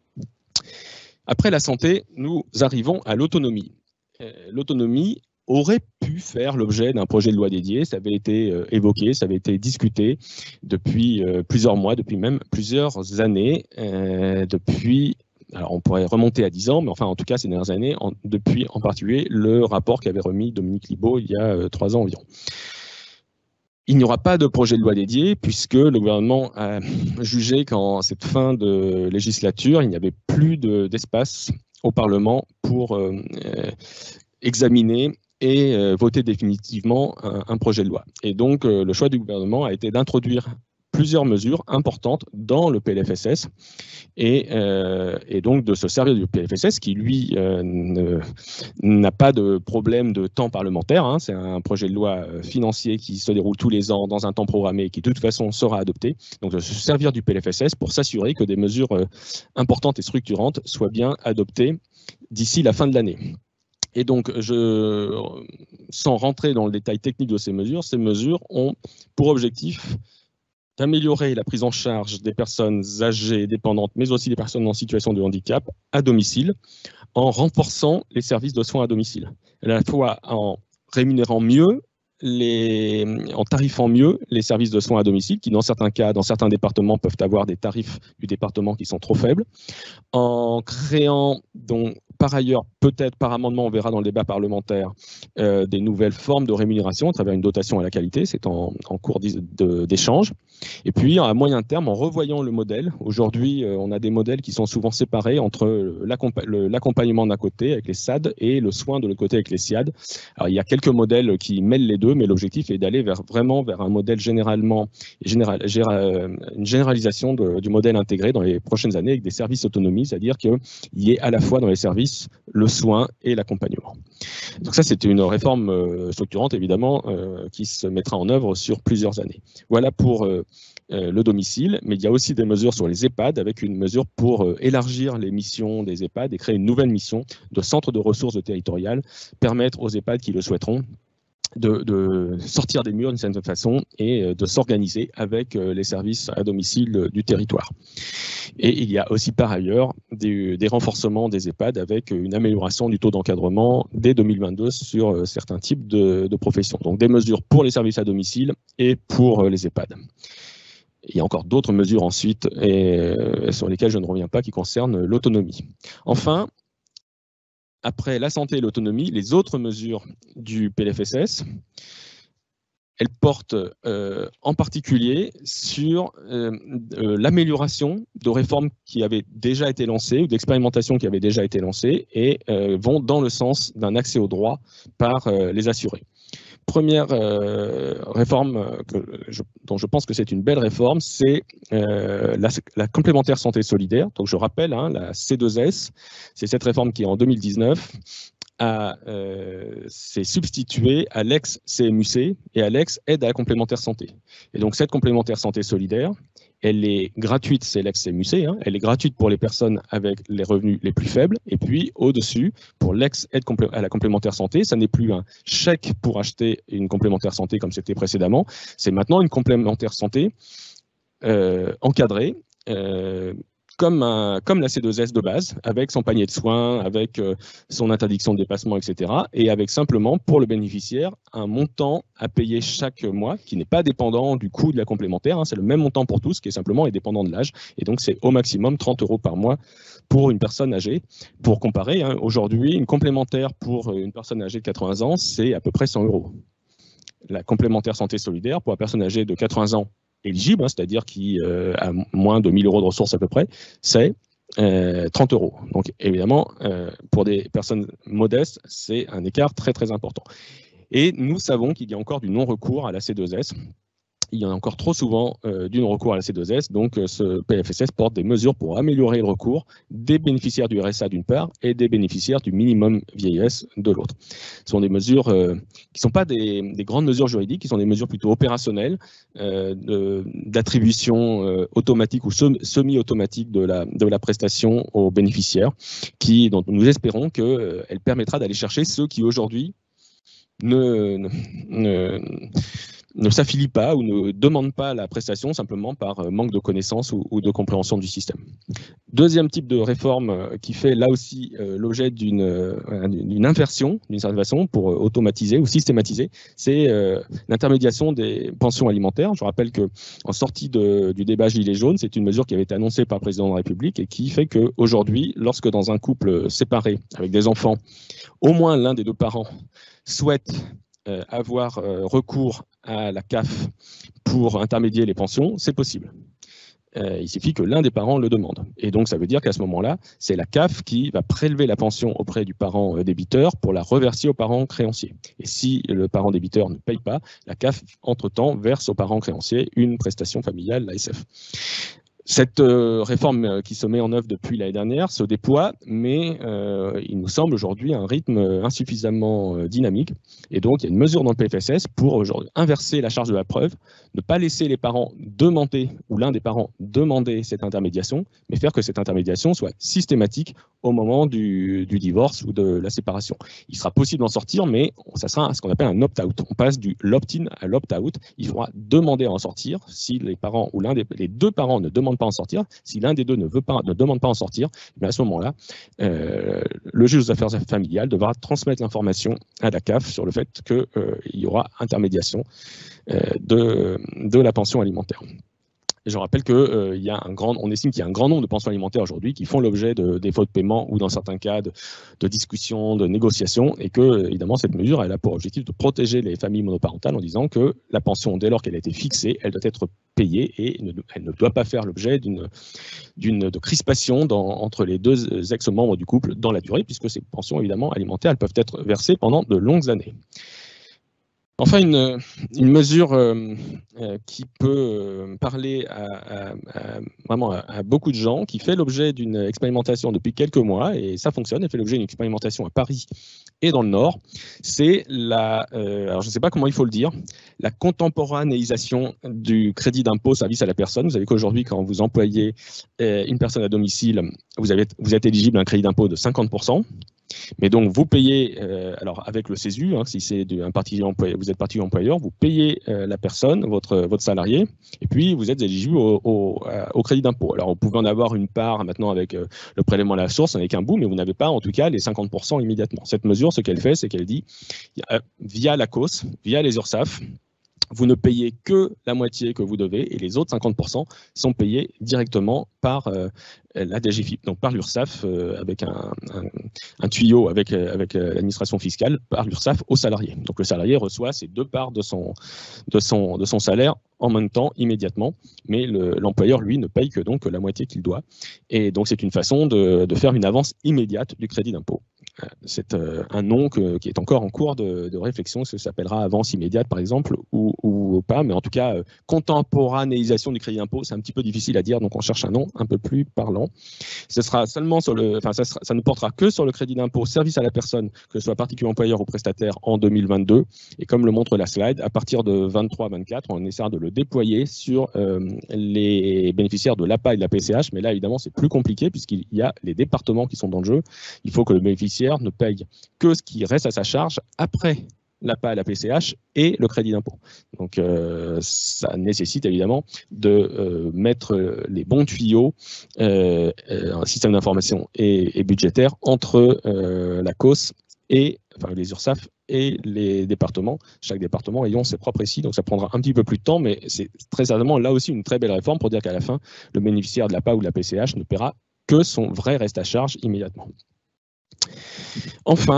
Après la santé, nous arrivons à l'autonomie. Euh, l'autonomie aurait pu faire l'objet d'un projet de loi dédié, ça avait été euh, évoqué, ça avait été discuté depuis euh, plusieurs mois, depuis même plusieurs années, euh, depuis, alors on pourrait remonter à dix ans, mais enfin en tout cas ces dernières années, en, depuis en particulier le rapport qu'avait remis Dominique Libault il y a euh, trois ans environ. Il n'y aura pas de projet de loi dédié puisque le gouvernement a jugé qu'en cette fin de législature, il n'y avait plus d'espace au Parlement pour euh, examiner et euh, voter définitivement un, un projet de loi. Et donc, euh, le choix du gouvernement a été d'introduire plusieurs mesures importantes dans le P L F S S et, euh, et donc de se servir du P L F S S qui, lui, euh, n'a pas de problème de temps parlementaire. Hein. C'est un projet de loi financier qui se déroule tous les ans dans un temps programmé et qui, de toute façon, sera adopté. Donc, de se servir du P L F S S pour s'assurer que des mesures euh, importantes et structurantes soient bien adoptées d'ici la fin de l'année. Et donc, je, sans rentrer dans le détail technique de ces mesures, ces mesures ont pour objectif d'améliorer la prise en charge des personnes âgées, dépendantes, mais aussi des personnes en situation de handicap à domicile, en renforçant les services de soins à domicile, à la fois en rémunérant mieux, les, en tarifant mieux les services de soins à domicile, qui dans certains cas, dans certains départements, peuvent avoir des tarifs du département qui sont trop faibles, en créant donc par ailleurs, peut-être par amendement, on verra dans le débat parlementaire, euh, des nouvelles formes de rémunération à travers une dotation à la qualité, c'est en, en cours d'échange. Et puis, à moyen terme, en revoyant le modèle, aujourd'hui, euh, on a des modèles qui sont souvent séparés entre l'accompagnement d'un côté avec les S A D et le soin de l'autre côté avec les S I A D. Alors, il y a quelques modèles qui mêlent les deux, mais l'objectif est d'aller vers, vraiment vers un modèle généralement, général, général, une généralisation de, du modèle intégré dans les prochaines années avec des services autonomie, c'est-à-dire qu'il y ait à la fois dans les services le soin et l'accompagnement. Donc ça, c'était une réforme euh, structurante, évidemment, euh, qui se mettra en œuvre sur plusieurs années. Voilà pour euh, euh, le domicile, mais il y a aussi des mesures sur les EHPAD, avec une mesure pour euh, élargir les missions des EHPAD et créer une nouvelle mission de centre de ressources territoriales, permettre aux EHPAD qui le souhaiteront De, de sortir des murs d'une certaine façon et de s'organiser avec les services à domicile du territoire. Et il y a aussi par ailleurs des, des renforcements des EHPAD avec une amélioration du taux d'encadrement dès deux mille vingt-deux sur certains types de, de professions. Donc des mesures pour les services à domicile et pour les EHPAD. Il y a encore d'autres mesures ensuite et, sur lesquelles je ne reviens pas qui concernent l'autonomie. Enfin, après la santé et l'autonomie, les autres mesures du P L F S S, elles portent euh, en particulier sur euh, euh, l'amélioration de réformes qui avaient déjà été lancées ou d'expérimentations qui avaient déjà été lancées et euh, vont dans le sens d'un accès au droit par euh, les assurés. Première euh, réforme que je, dont je pense que c'est une belle réforme, c'est euh, la, la complémentaire santé solidaire. Donc je rappelle, hein, la C deux S, c'est cette réforme qui en deux mille dix-neuf euh, s'est substituée à l'ex-C M U C et à l'ex-aide à la complémentaire santé. Et donc cette complémentaire santé solidaire, elle est gratuite, c'est l'ex-C M U C, hein, elle est gratuite pour les personnes avec les revenus les plus faibles. Et puis, au-dessus, pour l'ex-aide à la complémentaire santé, ça n'est plus un chèque pour acheter une complémentaire santé comme c'était précédemment. C'est maintenant une complémentaire santé euh, encadrée, euh, comme, un, comme la C deux S de base, avec son panier de soins, avec euh, son interdiction de dépassement, et cetera. Et avec simplement, pour le bénéficiaire, un montant à payer chaque mois qui n'est pas dépendant du coût de la complémentaire. Hein, c'est le même montant pour tous, qui est simplement est dépendant de l'âge. Et donc, c'est au maximum trente euros par mois pour une personne âgée. Pour comparer, hein, aujourd'hui, une complémentaire pour une personne âgée de quatre-vingts ans, c'est à peu près cent euros. La complémentaire santé solidaire pour la personne âgée de quatre-vingts ans éligible, hein, c'est-à-dire qui euh, a moins de mille euros de ressources à peu près, c'est euh, trente euros. Donc évidemment, euh, pour des personnes modestes, c'est un écart très très important. Et nous savons qu'il y a encore du non-recours à la C deux S. Il y en a encore trop souvent euh, du non-recours à la C deux S, donc euh, ce P L F S S porte des mesures pour améliorer le recours des bénéficiaires du R S A d'une part et des bénéficiaires du minimum vieillesse de l'autre. Ce sont des mesures euh, qui ne sont pas des, des grandes mesures juridiques, qui sont des mesures plutôt opérationnelles, euh, d'attribution euh, automatique ou semi-automatique de la, de la prestation aux bénéficiaires, qui, dont nous espérons qu'elle euh, permettra d'aller chercher ceux qui aujourd'hui ne... ne, ne ne s'affilient pas ou ne demandent pas la prestation simplement par manque de connaissances ou, ou de compréhension du système. Deuxième type de réforme qui fait là aussi euh, l'objet d'une euh, inversion, d'une certaine façon, pour euh, automatiser ou systématiser, c'est euh, l'intermédiation des pensions alimentaires. Je rappelle qu'en sortie de, du débat Gilets jaunes, c'est une mesure qui avait été annoncée par le président de la République et qui fait qu'aujourd'hui, lorsque dans un couple séparé avec des enfants, au moins l'un des deux parents souhaite euh, avoir euh, recours à la C A F pour intermédier les pensions, c'est possible. Euh, il suffit que l'un des parents le demande. Et donc, ça veut dire qu'à ce moment-là, c'est la C A F qui va prélever la pension auprès du parent débiteur pour la reverser au parent créancier. Et si le parent débiteur ne paye pas, la C A F, entre-temps, verse au parent créancier une prestation familiale, l'A S F. Cette euh, réforme qui se met en œuvre depuis l'année dernière se déploie, mais euh, il nous semble aujourd'hui à un rythme insuffisamment euh, dynamique. Et donc, il y a une mesure dans le P L F S S pour aujourd'hui inverser la charge de la preuve, ne pas laisser les parents demander, ou l'un des parents demander cette intermédiation, mais faire que cette intermédiation soit systématique au moment du, du divorce ou de la séparation. Il sera possible d'en sortir, mais ça sera ce qu'on appelle un opt-out. On passe du l'opt-in à l'opt-out. Il faudra demander à en sortir. Si les parents ou l'un des les deux parents ne demandent pas à en sortir, si l'un des deux ne veut pas, ne demande pas à en sortir, à ce moment-là, euh, le juge aux affaires familiales devra transmettre l'information à la C A F sur le fait qu'il euh, y aura intermédiation euh, de, de la pension alimentaire. Et je rappelle que euh, il y a un grand, on estime qu'il y a un grand nombre de pensions alimentaires aujourd'hui qui font l'objet de défauts de paiement ou dans certains cas de, de discussions, de négociations, et que évidemment cette mesure elle a pour objectif de protéger les familles monoparentales en disant que la pension, dès lors qu'elle a été fixée, elle doit être payée et ne, elle ne doit pas faire l'objet d'une d'une de crispation dans, entre les deux ex-membres du couple dans la durée, puisque ces pensions évidemment alimentaires elles peuvent être versées pendant de longues années. Enfin, une, une mesure euh, euh, qui peut euh, parler à, à, à, vraiment à, à beaucoup de gens, qui fait l'objet d'une expérimentation depuis quelques mois, et ça fonctionne, elle fait l'objet d'une expérimentation à Paris et dans le Nord, c'est la, euh, alors je ne sais pas comment il faut le dire, la contemporanéisation du crédit d'impôt service à la personne. Vous savez qu'aujourd'hui, quand vous employez euh, une personne à domicile, vous, avez, vous êtes éligible à un crédit d'impôt de cinquante pour cent. Mais donc, vous payez, euh, alors avec le CESU, hein, si c'est un particulier employeur, vous êtes particulier employeur, vous payez euh, la personne, votre, votre salarié, et puis vous êtes éligible au, au, au crédit d'impôt. Alors, vous pouvez en avoir une part maintenant avec euh, le prélèvement à la source, avec un bout, mais vous n'avez pas en tout cas les cinquante pour cent immédiatement. Cette mesure, ce qu'elle fait, c'est qu'elle dit, euh, via la C O S, via les URSSAF, vous ne payez que la moitié que vous devez et les autres cinquante pour cent sont payés directement par euh, la D G F I P, donc par l'URSSAF euh, avec un, un, un tuyau avec, euh, avec euh, l'administration fiscale, par l'URSSAF au salarié. Donc le salarié reçoit ses deux parts de son, de son, de son salaire en même temps, immédiatement, mais l'employeur, le, lui, ne paye que donc la moitié qu'il doit. Et donc c'est une façon de, de faire une avance immédiate du crédit d'impôt. C'est euh, un nom que, qui est encore en cours de, de réflexion, ça s'appellera avance immédiate par exemple, ou, ou pas, mais en tout cas, euh, contemporanéisation du crédit d'impôt, c'est un petit peu difficile à dire, donc on cherche un nom un peu plus parlant. Ce sera seulement sur le, enfin, ça, sera, ça ne portera que sur le crédit d'impôt service à la personne, que ce soit particulier employeur ou prestataire, en deux mille vingt-deux, et comme le montre la slide, à partir de vingt-trois vingt-quatre, on essaiera de le déployer sur euh, les bénéficiaires de l'A P A et de la P C H, mais là, évidemment, c'est plus compliqué puisqu'il y a les départements qui sont dans le jeu. Il faut que le bénéficiaire ne paye que ce qui reste à sa charge après l'A P A, la P C H et le crédit d'impôt. Donc, euh, ça nécessite évidemment de euh, mettre les bons tuyaux, euh, un système d'information et, et budgétaire entre euh, la C O S et enfin, les URSSAF et les départements, chaque département ayant ses propres récits. Donc, ça prendra un petit peu plus de temps, mais c'est très certainement là aussi une très belle réforme pour dire qu'à la fin, le bénéficiaire de l'A P A ou de la P C H ne paiera que son vrai reste à charge immédiatement. Enfin,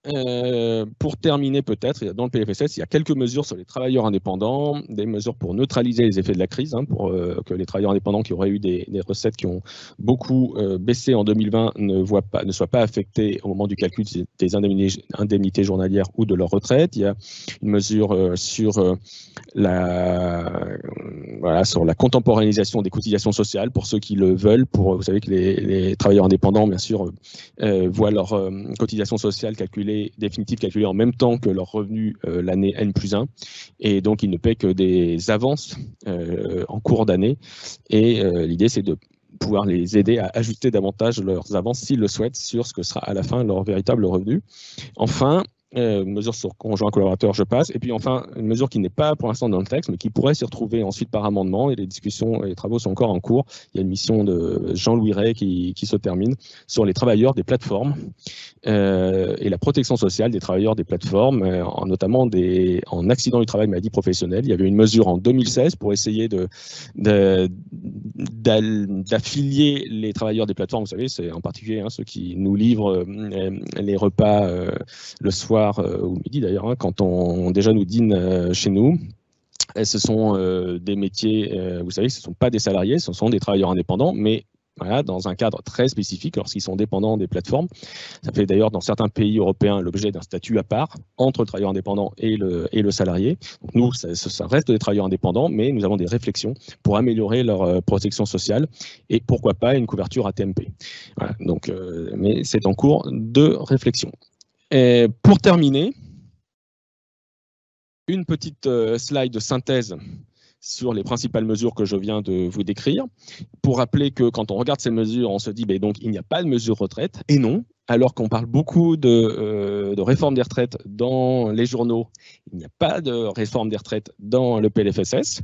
euh, pour terminer peut-être, dans le P L F S S, il y a quelques mesures sur les travailleurs indépendants, des mesures pour neutraliser les effets de la crise, hein, pour euh, que les travailleurs indépendants qui auraient eu des, des recettes qui ont beaucoup euh, baissé en deux mille vingt ne, voient pas, ne soient pas affectés au moment du calcul des indemnités, indemnités journalières ou de leur retraite. Il y a une mesure euh, sur, euh, la, euh, voilà, sur la contemporanéisation des cotisations sociales pour ceux qui le veulent. Pour, vous savez que les, les travailleurs indépendants, bien sûr, euh, voient leurs euh, cotisations sociales calculées définitive calculée en même temps que leur revenu euh, l'année N plus un, et donc ils ne paient que des avances euh, en cours d'année, et euh, l'idée c'est de pouvoir les aider à ajuster davantage leurs avances s'ils le souhaitent sur ce que sera à la fin leur véritable revenu. Enfin, Euh, mesure sur conjoint collaborateur, je passe. Et puis enfin, une mesure qui n'est pas pour l'instant dans le texte, mais qui pourrait s'y retrouver ensuite par amendement, et les discussions et les travaux sont encore en cours. Il y a une mission de Jean-Louis Ray qui, qui se termine sur les travailleurs des plateformes euh, et la protection sociale des travailleurs des plateformes, euh, en, notamment des, en accident du travail, maladie professionnelle. Il y avait une mesure en deux mille seize pour essayer de, de, d'affilier les travailleurs des plateformes. Vous savez, c'est en particulier hein, ceux qui nous livrent euh, les repas euh, le soir euh, ou midi d'ailleurs, hein, quand on, on déjà nous dîne euh, chez nous. Et ce sont euh, des métiers, euh, vous savez, ce ne sont pas des salariés, ce sont des travailleurs indépendants, mais voilà, dans un cadre très spécifique lorsqu'ils sont dépendants des plateformes. Ça fait d'ailleurs dans certains pays européens l'objet d'un statut à part entre le travailleur indépendant et le, et le salarié. Donc nous, ça, ça reste des travailleurs indépendants, mais nous avons des réflexions pour améliorer leur euh, protection sociale et pourquoi pas une couverture A T M P. Voilà, donc, euh, mais c'est en cours de réflexion. Et pour terminer, une petite euh, slide de synthèse sur les principales mesures que je viens de vous décrire, pour rappeler que quand on regarde ces mesures, on se dit ben donc il n'y a pas de mesure retraite, et non, alors qu'on parle beaucoup de, euh, de réforme des retraites dans les journaux, il n'y a pas de réforme des retraites dans le P L F S S.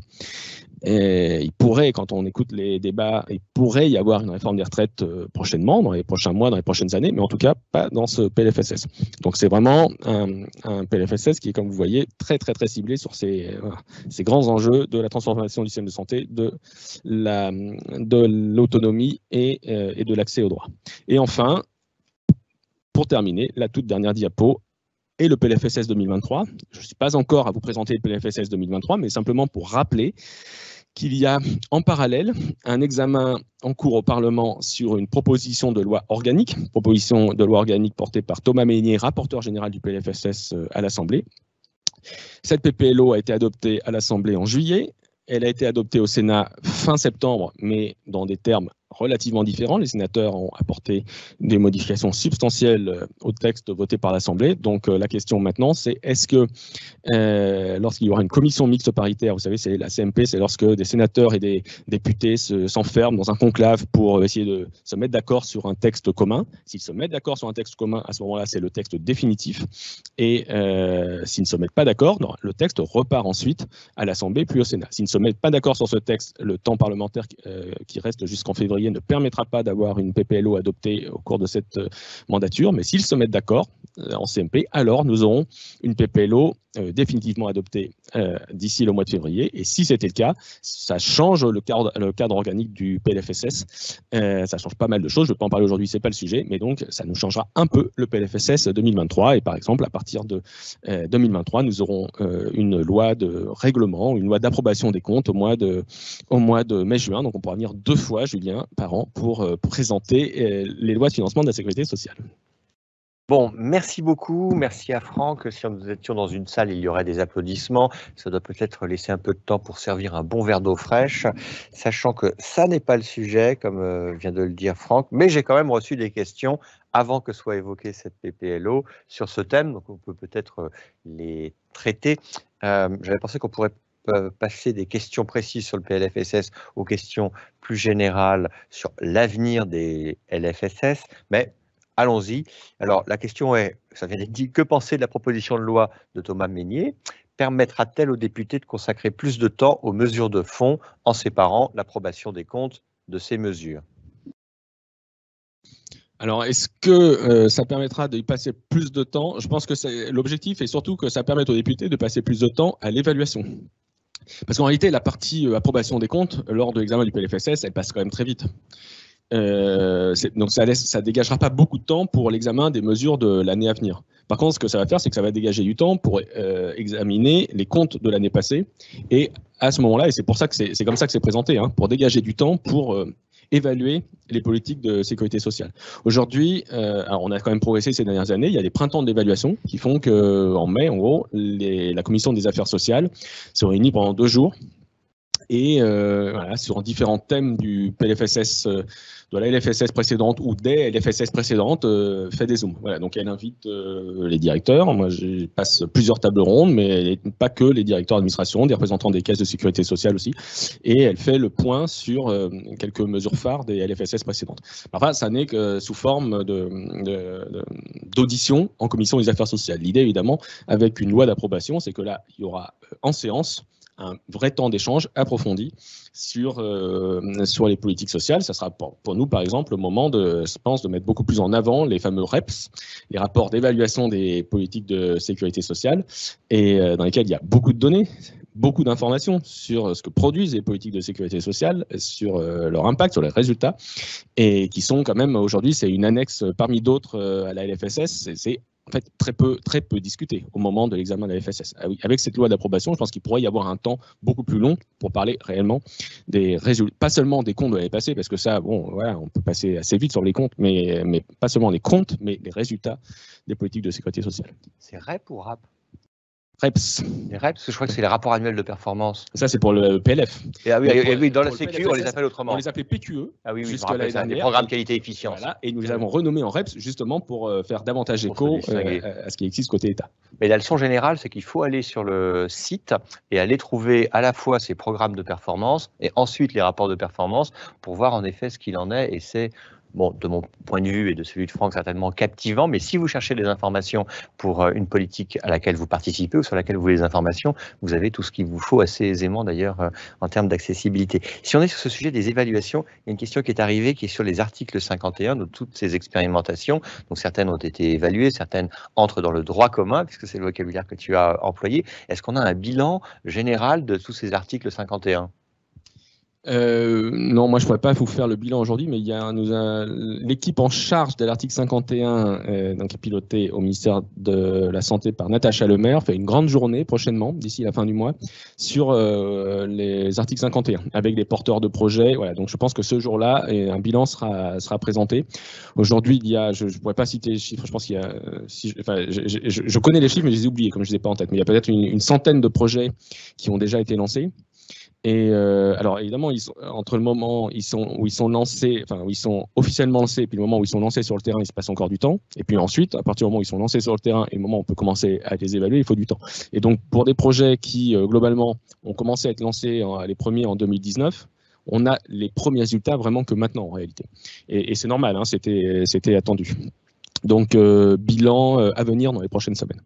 Et il pourrait, quand on écoute les débats, il pourrait y avoir une réforme des retraites euh, prochainement, dans les prochains mois, dans les prochaines années, mais en tout cas pas dans ce P L F S S. Donc c'est vraiment un, un P L F S S qui est, comme vous voyez, très très très ciblé sur ces, euh, ces grands enjeux de la transformation du système de santé, de la, de l'autonomie et, euh, et de l'accès aux droits. Et enfin, pour terminer, la toute dernière diapo, et le P L F S S deux mille vingt-trois. Je ne suis pas encore à vous présenter le P L F S S deux mille vingt-trois, mais simplement pour rappeler qu'il y a en parallèle un examen en cours au Parlement sur une proposition de loi organique, proposition de loi organique portée par Thomas Mesnier, rapporteur général du P L F S S à l'Assemblée. Cette P P L O a été adoptée à l'Assemblée en juillet. Elle a été adoptée au Sénat fin septembre, mais dans des termes relativement différents. Les sénateurs ont apporté des modifications substantielles au texte voté par l'Assemblée. Donc euh, la question maintenant, c'est est-ce que euh, lorsqu'il y aura une commission mixte paritaire, vous savez, c'est la C M P, c'est lorsque des sénateurs et des députés se, s'enferment dans un conclave pour essayer de se mettre d'accord sur un texte commun. S'ils se mettent d'accord sur un texte commun, à ce moment-là, c'est le texte définitif. Et euh, s'ils ne se mettent pas d'accord, le texte repart ensuite à l'Assemblée puis au Sénat. S'ils ne se mettent pas d'accord sur ce texte, le temps parlementaire euh, qui reste jusqu'en février ne permettra pas d'avoir une P P L O adoptée au cours de cette euh, mandature, mais s'ils se mettent d'accord euh, en C M P, alors nous aurons une P P L O euh, définitivement adoptée euh, d'ici le mois de février. Et si c'était le cas, ça change le cadre, le cadre organique du P L F S S. Euh, ça change pas mal de choses. Je ne vais pas en parler aujourd'hui, c'est pas le sujet, mais donc ça nous changera un peu le P L F S S deux mille vingt-trois. Et par exemple, à partir de euh, deux mille vingt-trois, nous aurons euh, une loi de règlement, une loi d'approbation des comptes au mois de, au mois de mai-juin. Donc on pourra venir deux fois, Julien, par an pour euh, présenter euh, les lois de financement de la sécurité sociale. Bon, merci beaucoup. Merci à Franck. Si nous étions dans une salle, il y aurait des applaudissements. Ça doit peut-être laisser un peu de temps pour servir un bon verre d'eau fraîche, sachant que ça n'est pas le sujet, comme euh, vient de le dire Franck, mais j'ai quand même reçu des questions avant que soit évoquée cette P P L O sur ce thème, donc on peut peut-être les traiter. Euh, J'avais pensé qu'on pourrait passer des questions précises sur le P L F S S aux questions plus générales sur l'avenir des L F S S, mais allons-y. Alors, la question est, ça vient d'être dit, que penser de la proposition de loi de Thomas Mesnier? Permettra-t-elle aux députés de consacrer plus de temps aux mesures de fond en séparant l'approbation des comptes de ces mesures? Alors, est-ce que euh, ça permettra d'y passer plus de temps? Je pense que l'objectif est surtout que ça permette aux députés de passer plus de temps à l'évaluation. Parce qu'en réalité, la partie euh, approbation des comptes, lors de l'examen du P L F S S, elle passe quand même très vite. Euh, donc ça ne ça dégagera pas beaucoup de temps pour l'examen des mesures de l'année à venir. Par contre, ce que ça va faire, c'est que ça va dégager du temps pour euh, examiner les comptes de l'année passée. Et à ce moment-là, et c'est pour ça que c'est comme ça que c'est présenté, hein, pour dégager du temps pour euh, évaluer les politiques de sécurité sociale. Aujourd'hui, euh, alors on a quand même progressé ces dernières années. Il y a des printemps d'évaluation qui font qu'en mai, en gros, les, la commission des affaires sociales se réunit pendant deux jours. Et euh, voilà, sur différents thèmes du P L F S S, euh, de la L F S S précédente ou des L F S S précédentes, euh, fait des zooms. Voilà, donc elle invite euh, les directeurs. Moi, je passe plusieurs tables rondes, mais pas que les directeurs d'administration, des représentants des caisses de sécurité sociale aussi. Et elle fait le point sur euh, quelques mesures phares des L F S S précédentes. Enfin, ça n'est que sous forme d'audition de, de, en commission des affaires sociales. L'idée, évidemment, avec une loi d'approbation, c'est que là, il y aura en séance un vrai temps d'échange approfondi sur, euh, sur les politiques sociales. Ça sera pour, pour nous, par exemple, le moment, de, je pense, de mettre beaucoup plus en avant les fameux R E P S, les rapports d'évaluation des politiques de sécurité sociale, et euh, dans lesquels il y a beaucoup de données, beaucoup d'informations sur ce que produisent les politiques de sécurité sociale, sur euh, leur impact, sur les résultats, et qui sont quand même, aujourd'hui, c'est une annexe parmi d'autres euh, à la L F S S, c'est en fait très peu, très peu discuté au moment de l'examen de la F S S. Avec cette loi d'approbation, je pense qu'il pourrait y avoir un temps beaucoup plus long pour parler réellement des résultats, pas seulement des comptes de l'année passée, parce que ça, bon, voilà, on peut passer assez vite sur les comptes, mais, mais pas seulement les comptes, mais les résultats des politiques de sécurité sociale. C'est R E P ou R A P? R E P S. Les R E P, parce que je crois que c'est les rapports annuels de performance. Ça, c'est pour le P L F. Et ah oui, et pour, oui dans la pour Sécu, on les appelle autrement. On les appelait P Q E. Ah oui, oui, jusqu'à l'année dernière. Des programmes qualité-efficience. Voilà, et nous les avons renommés en R E P S justement pour euh, faire davantage écho euh, à ce qui existe côté État. Mais la leçon générale, c'est qu'il faut aller sur le site et aller trouver à la fois ces programmes de performance et ensuite les rapports de performance pour voir en effet ce qu'il en est. Et c'est, bon, de mon point de vue et de celui de Franck, certainement captivant, mais si vous cherchez des informations pour une politique à laquelle vous participez ou sur laquelle vous voulez des informations, vous avez tout ce qu'il vous faut assez aisément d'ailleurs en termes d'accessibilité. Si on est sur ce sujet des évaluations, il y a une question qui est arrivée qui est sur les articles cinquante et un de toutes ces expérimentations. Donc certaines ont été évaluées, certaines entrent dans le droit commun, puisque c'est le vocabulaire que tu as employé. Est-ce qu'on a un bilan général de tous ces articles cinquante et un ? Euh, non, moi je ne pourrais pas vous faire le bilan aujourd'hui, mais il y a, nous a l'équipe en charge de l'article cinquante et un, euh, donc pilotée au ministère de la Santé par Natacha Lemaire, fait une grande journée prochainement, d'ici la fin du mois, sur euh, les articles cinquante et un, avec des porteurs de projets. Voilà, donc je pense que ce jour-là, un bilan sera, sera présenté. Aujourd'hui, il y a, je ne pourrais pas citer les chiffres, je pense qu'il y a, si, enfin, je, je, je, je connais les chiffres, mais je les ai oubliés, comme je ne les ai pas en tête, mais il y a peut-être une, une centaine de projets qui ont déjà été lancés. Et euh, alors évidemment, ils sont, entre le moment ils sont, où ils sont lancés, enfin où ils sont officiellement lancés, et puis le moment où ils sont lancés sur le terrain, il se passe encore du temps. Et puis ensuite, à partir du moment où ils sont lancés sur le terrain et le moment où on peut commencer à les évaluer, il faut du temps. Et donc pour des projets qui euh, globalement ont commencé à être lancés, en, les premiers en deux mille dix-neuf, on a les premiers résultats vraiment que maintenant en réalité. Et, et c'est normal, hein, c'était, c'était attendu. Donc euh, bilan euh, à venir dans les prochaines semaines.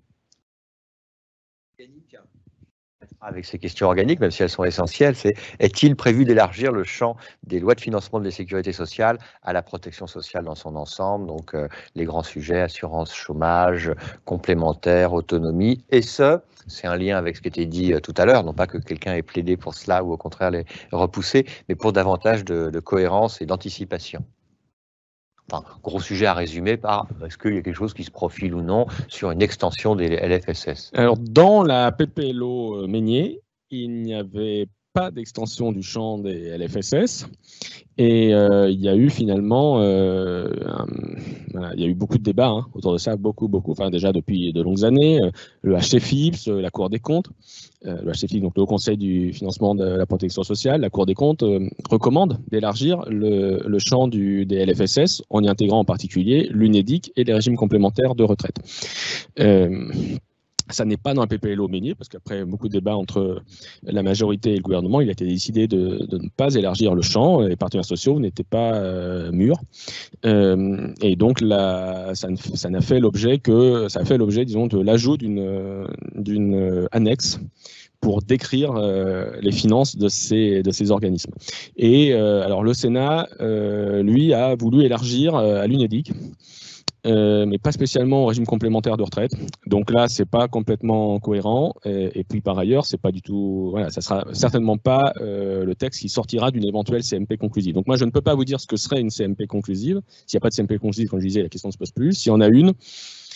Avec ces questions organiques, même si elles sont essentielles, c'est est-il prévu d'élargir le champ des lois de financement de la sécurité sociale à la protection sociale dans son ensemble, donc euh, les grands sujets, assurance chômage, complémentaire, autonomie, et ce, c'est un lien avec ce qui était dit euh, tout à l'heure, non pas que quelqu'un ait plaidé pour cela ou au contraire les repousser, mais pour davantage de, de cohérence et d'anticipation. Enfin, gros sujet à résumer par est-ce qu'il y a quelque chose qui se profile ou non sur une extension des L F S S? Alors, dans la P P L O Meignier, il n'y avait pas d'extension du champ des L F S S et euh, il y a eu finalement, euh, un, voilà, il y a eu beaucoup de débats hein, autour de ça, beaucoup, beaucoup, enfin déjà depuis de longues années, euh, le H C F I P S, la Cour des comptes, euh, le H C F I P S, donc le Haut Conseil du financement de la protection sociale, la Cour des comptes euh, recommande d'élargir le, le champ du, des L F S S en y intégrant en particulier l'UNEDIC et les régimes complémentaires de retraite. Euh, Ça n'est pas dans la P P L O Meignier, parce qu'après beaucoup de débats entre la majorité et le gouvernement, il a été décidé de, de ne pas élargir le champ. Les partenaires sociaux n'étaient pas euh, mûrs. Euh, et donc, la, ça, ça n'a fait l'objet que, ça a fait l'objet, disons, de l'ajout d'une, d'une annexe pour décrire euh, les finances de ces, de ces organismes. Et euh, alors, le Sénat, euh, lui, a voulu élargir euh, à l'UNEDIC, Euh, mais pas spécialement au régime complémentaire de retraite. Donc là, c'est pas complètement cohérent. Et, et puis par ailleurs, c'est pas du tout. Voilà, ça sera certainement pas euh, le texte qui sortira d'une éventuelle C M P conclusive. Donc moi, je ne peux pas vous dire ce que serait une C M P conclusive. S'il n'y a pas de C M P conclusive, comme je disais, la question ne se pose plus. S'il y en a une,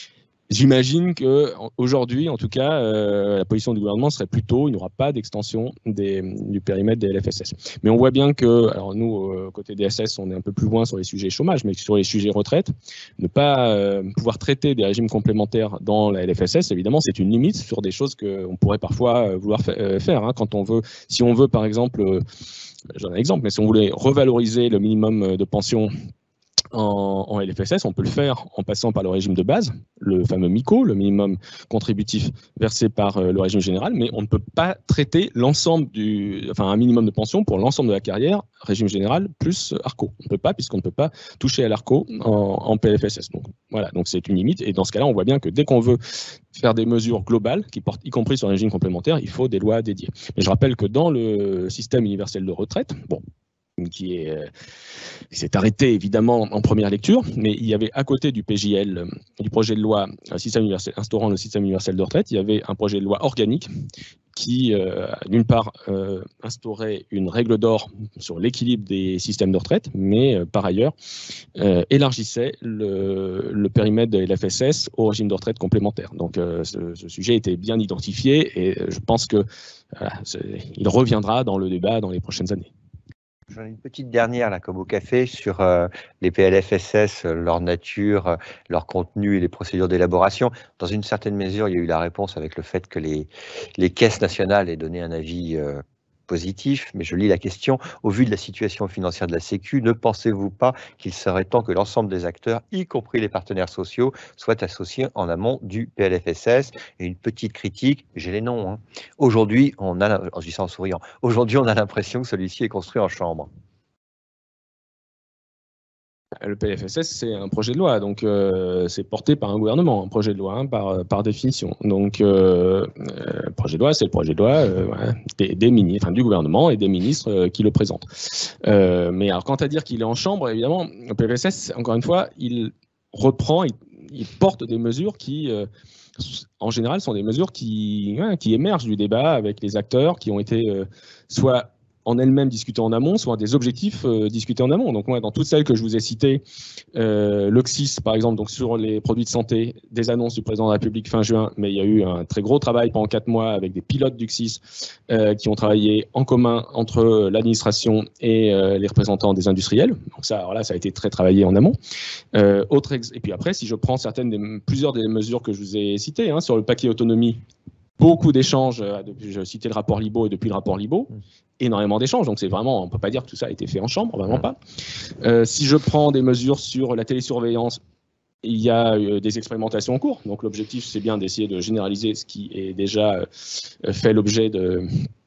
j'imagine qu'aujourd'hui, en tout cas, euh, la position du gouvernement serait plutôt il n'y aura pas d'extension du périmètre des L F S S. Mais on voit bien que, alors nous, euh, côté D S S, on est un peu plus loin sur les sujets chômage, mais sur les sujets retraite, ne pas euh, pouvoir traiter des régimes complémentaires dans la L F S S, évidemment, c'est une limite sur des choses qu'on pourrait parfois vouloir fa euh, faire. Hein, quand on veut, si on veut, par exemple, euh, j'en ai un exemple, mais si on voulait revaloriser le minimum de pension En, en L F S S, on peut le faire en passant par le régime de base, le fameux MICO, le minimum contributif versé par euh, le régime général, mais on ne peut pas traiter l'ensemble du, enfin un minimum de pension pour l'ensemble de la carrière, régime général plus ARCO. On ne peut pas, puisqu'on ne peut pas toucher à l'ARCO en, en P L F S S. Donc voilà, donc c'est une limite. Et dans ce cas-là, on voit bien que dès qu'on veut faire des mesures globales, qui portent y compris sur le régime complémentaire, il faut des lois dédiées. Mais je rappelle que dans le système universel de retraite, bon, qui est, euh, s'est arrêté évidemment en première lecture, mais il y avait à côté du P J L, euh, du projet de loi un système universel, instaurant le système universel de retraite, il y avait un projet de loi organique qui, euh, d'une part, euh, instaurait une règle d'or sur l'équilibre des systèmes de retraite, mais euh, par ailleurs, euh, élargissait le, le périmètre de L F S S au régime de retraite complémentaire. Donc euh, ce, ce sujet était bien identifié et je pense qu'il euh, reviendra dans le débat dans les prochaines années. J'en ai une petite dernière, là, comme au café, sur euh, les P L F S S, euh, leur nature, euh, leur contenu et les procédures d'élaboration. Dans une certaine mesure, il y a eu la réponse avec le fait que les, les caisses nationales aient donné un avis euh, positif, mais je lis la question. Au vu de la situation financière de la Sécu, ne pensez-vous pas qu'il serait temps que l'ensemble des acteurs, y compris les partenaires sociaux, soient associés en amont du P L F S S? Et une petite critique, j'ai les noms. Hein. Aujourd'hui, on a, je dis ça en souriant, aujourd'hui, on a l'impression que celui-ci est construit en chambre. Le P L F S S, c'est un projet de loi, donc euh, c'est porté par un gouvernement, un projet de loi, hein, par, par définition. Donc, euh, euh, projet de loi, c'est le projet de loi euh, ouais, des, des ministres, enfin, du gouvernement et des ministres euh, qui le présentent. Euh, mais alors, quant à dire qu'il est en chambre, évidemment, le P L F S S, encore une fois, il reprend, il, il porte des mesures qui, euh, en général, sont des mesures qui, ouais, qui émergent du débat avec les acteurs qui ont été euh, soit en elles-mêmes discutées en amont, soit des objectifs euh, discutés en amont. Donc moi, dans toutes celles que je vous ai citées, euh, l'O C I S, par exemple, donc sur les produits de santé, des annonces du président de la République fin juin, mais il y a eu un très gros travail pendant quatre mois avec des pilotes du C I S euh, qui ont travaillé en commun entre l'administration et euh, les représentants des industriels. Donc ça, alors là, ça a été très travaillé en amont. Euh, autre ex et puis après, si je prends certaines des, plusieurs des mesures que je vous ai citées, hein, sur le paquet autonomie, beaucoup d'échanges, euh, depuis, je citais le rapport Libaud et depuis le rapport Libaud, énormément d'échanges, donc c'est vraiment, on ne peut pas dire que tout ça a été fait en chambre, vraiment pas. Euh, si je prends des mesures sur la télésurveillance, il y a euh, des expérimentations en cours, donc l'objectif c'est bien d'essayer de généraliser ce qui est déjà euh, fait l'objet de,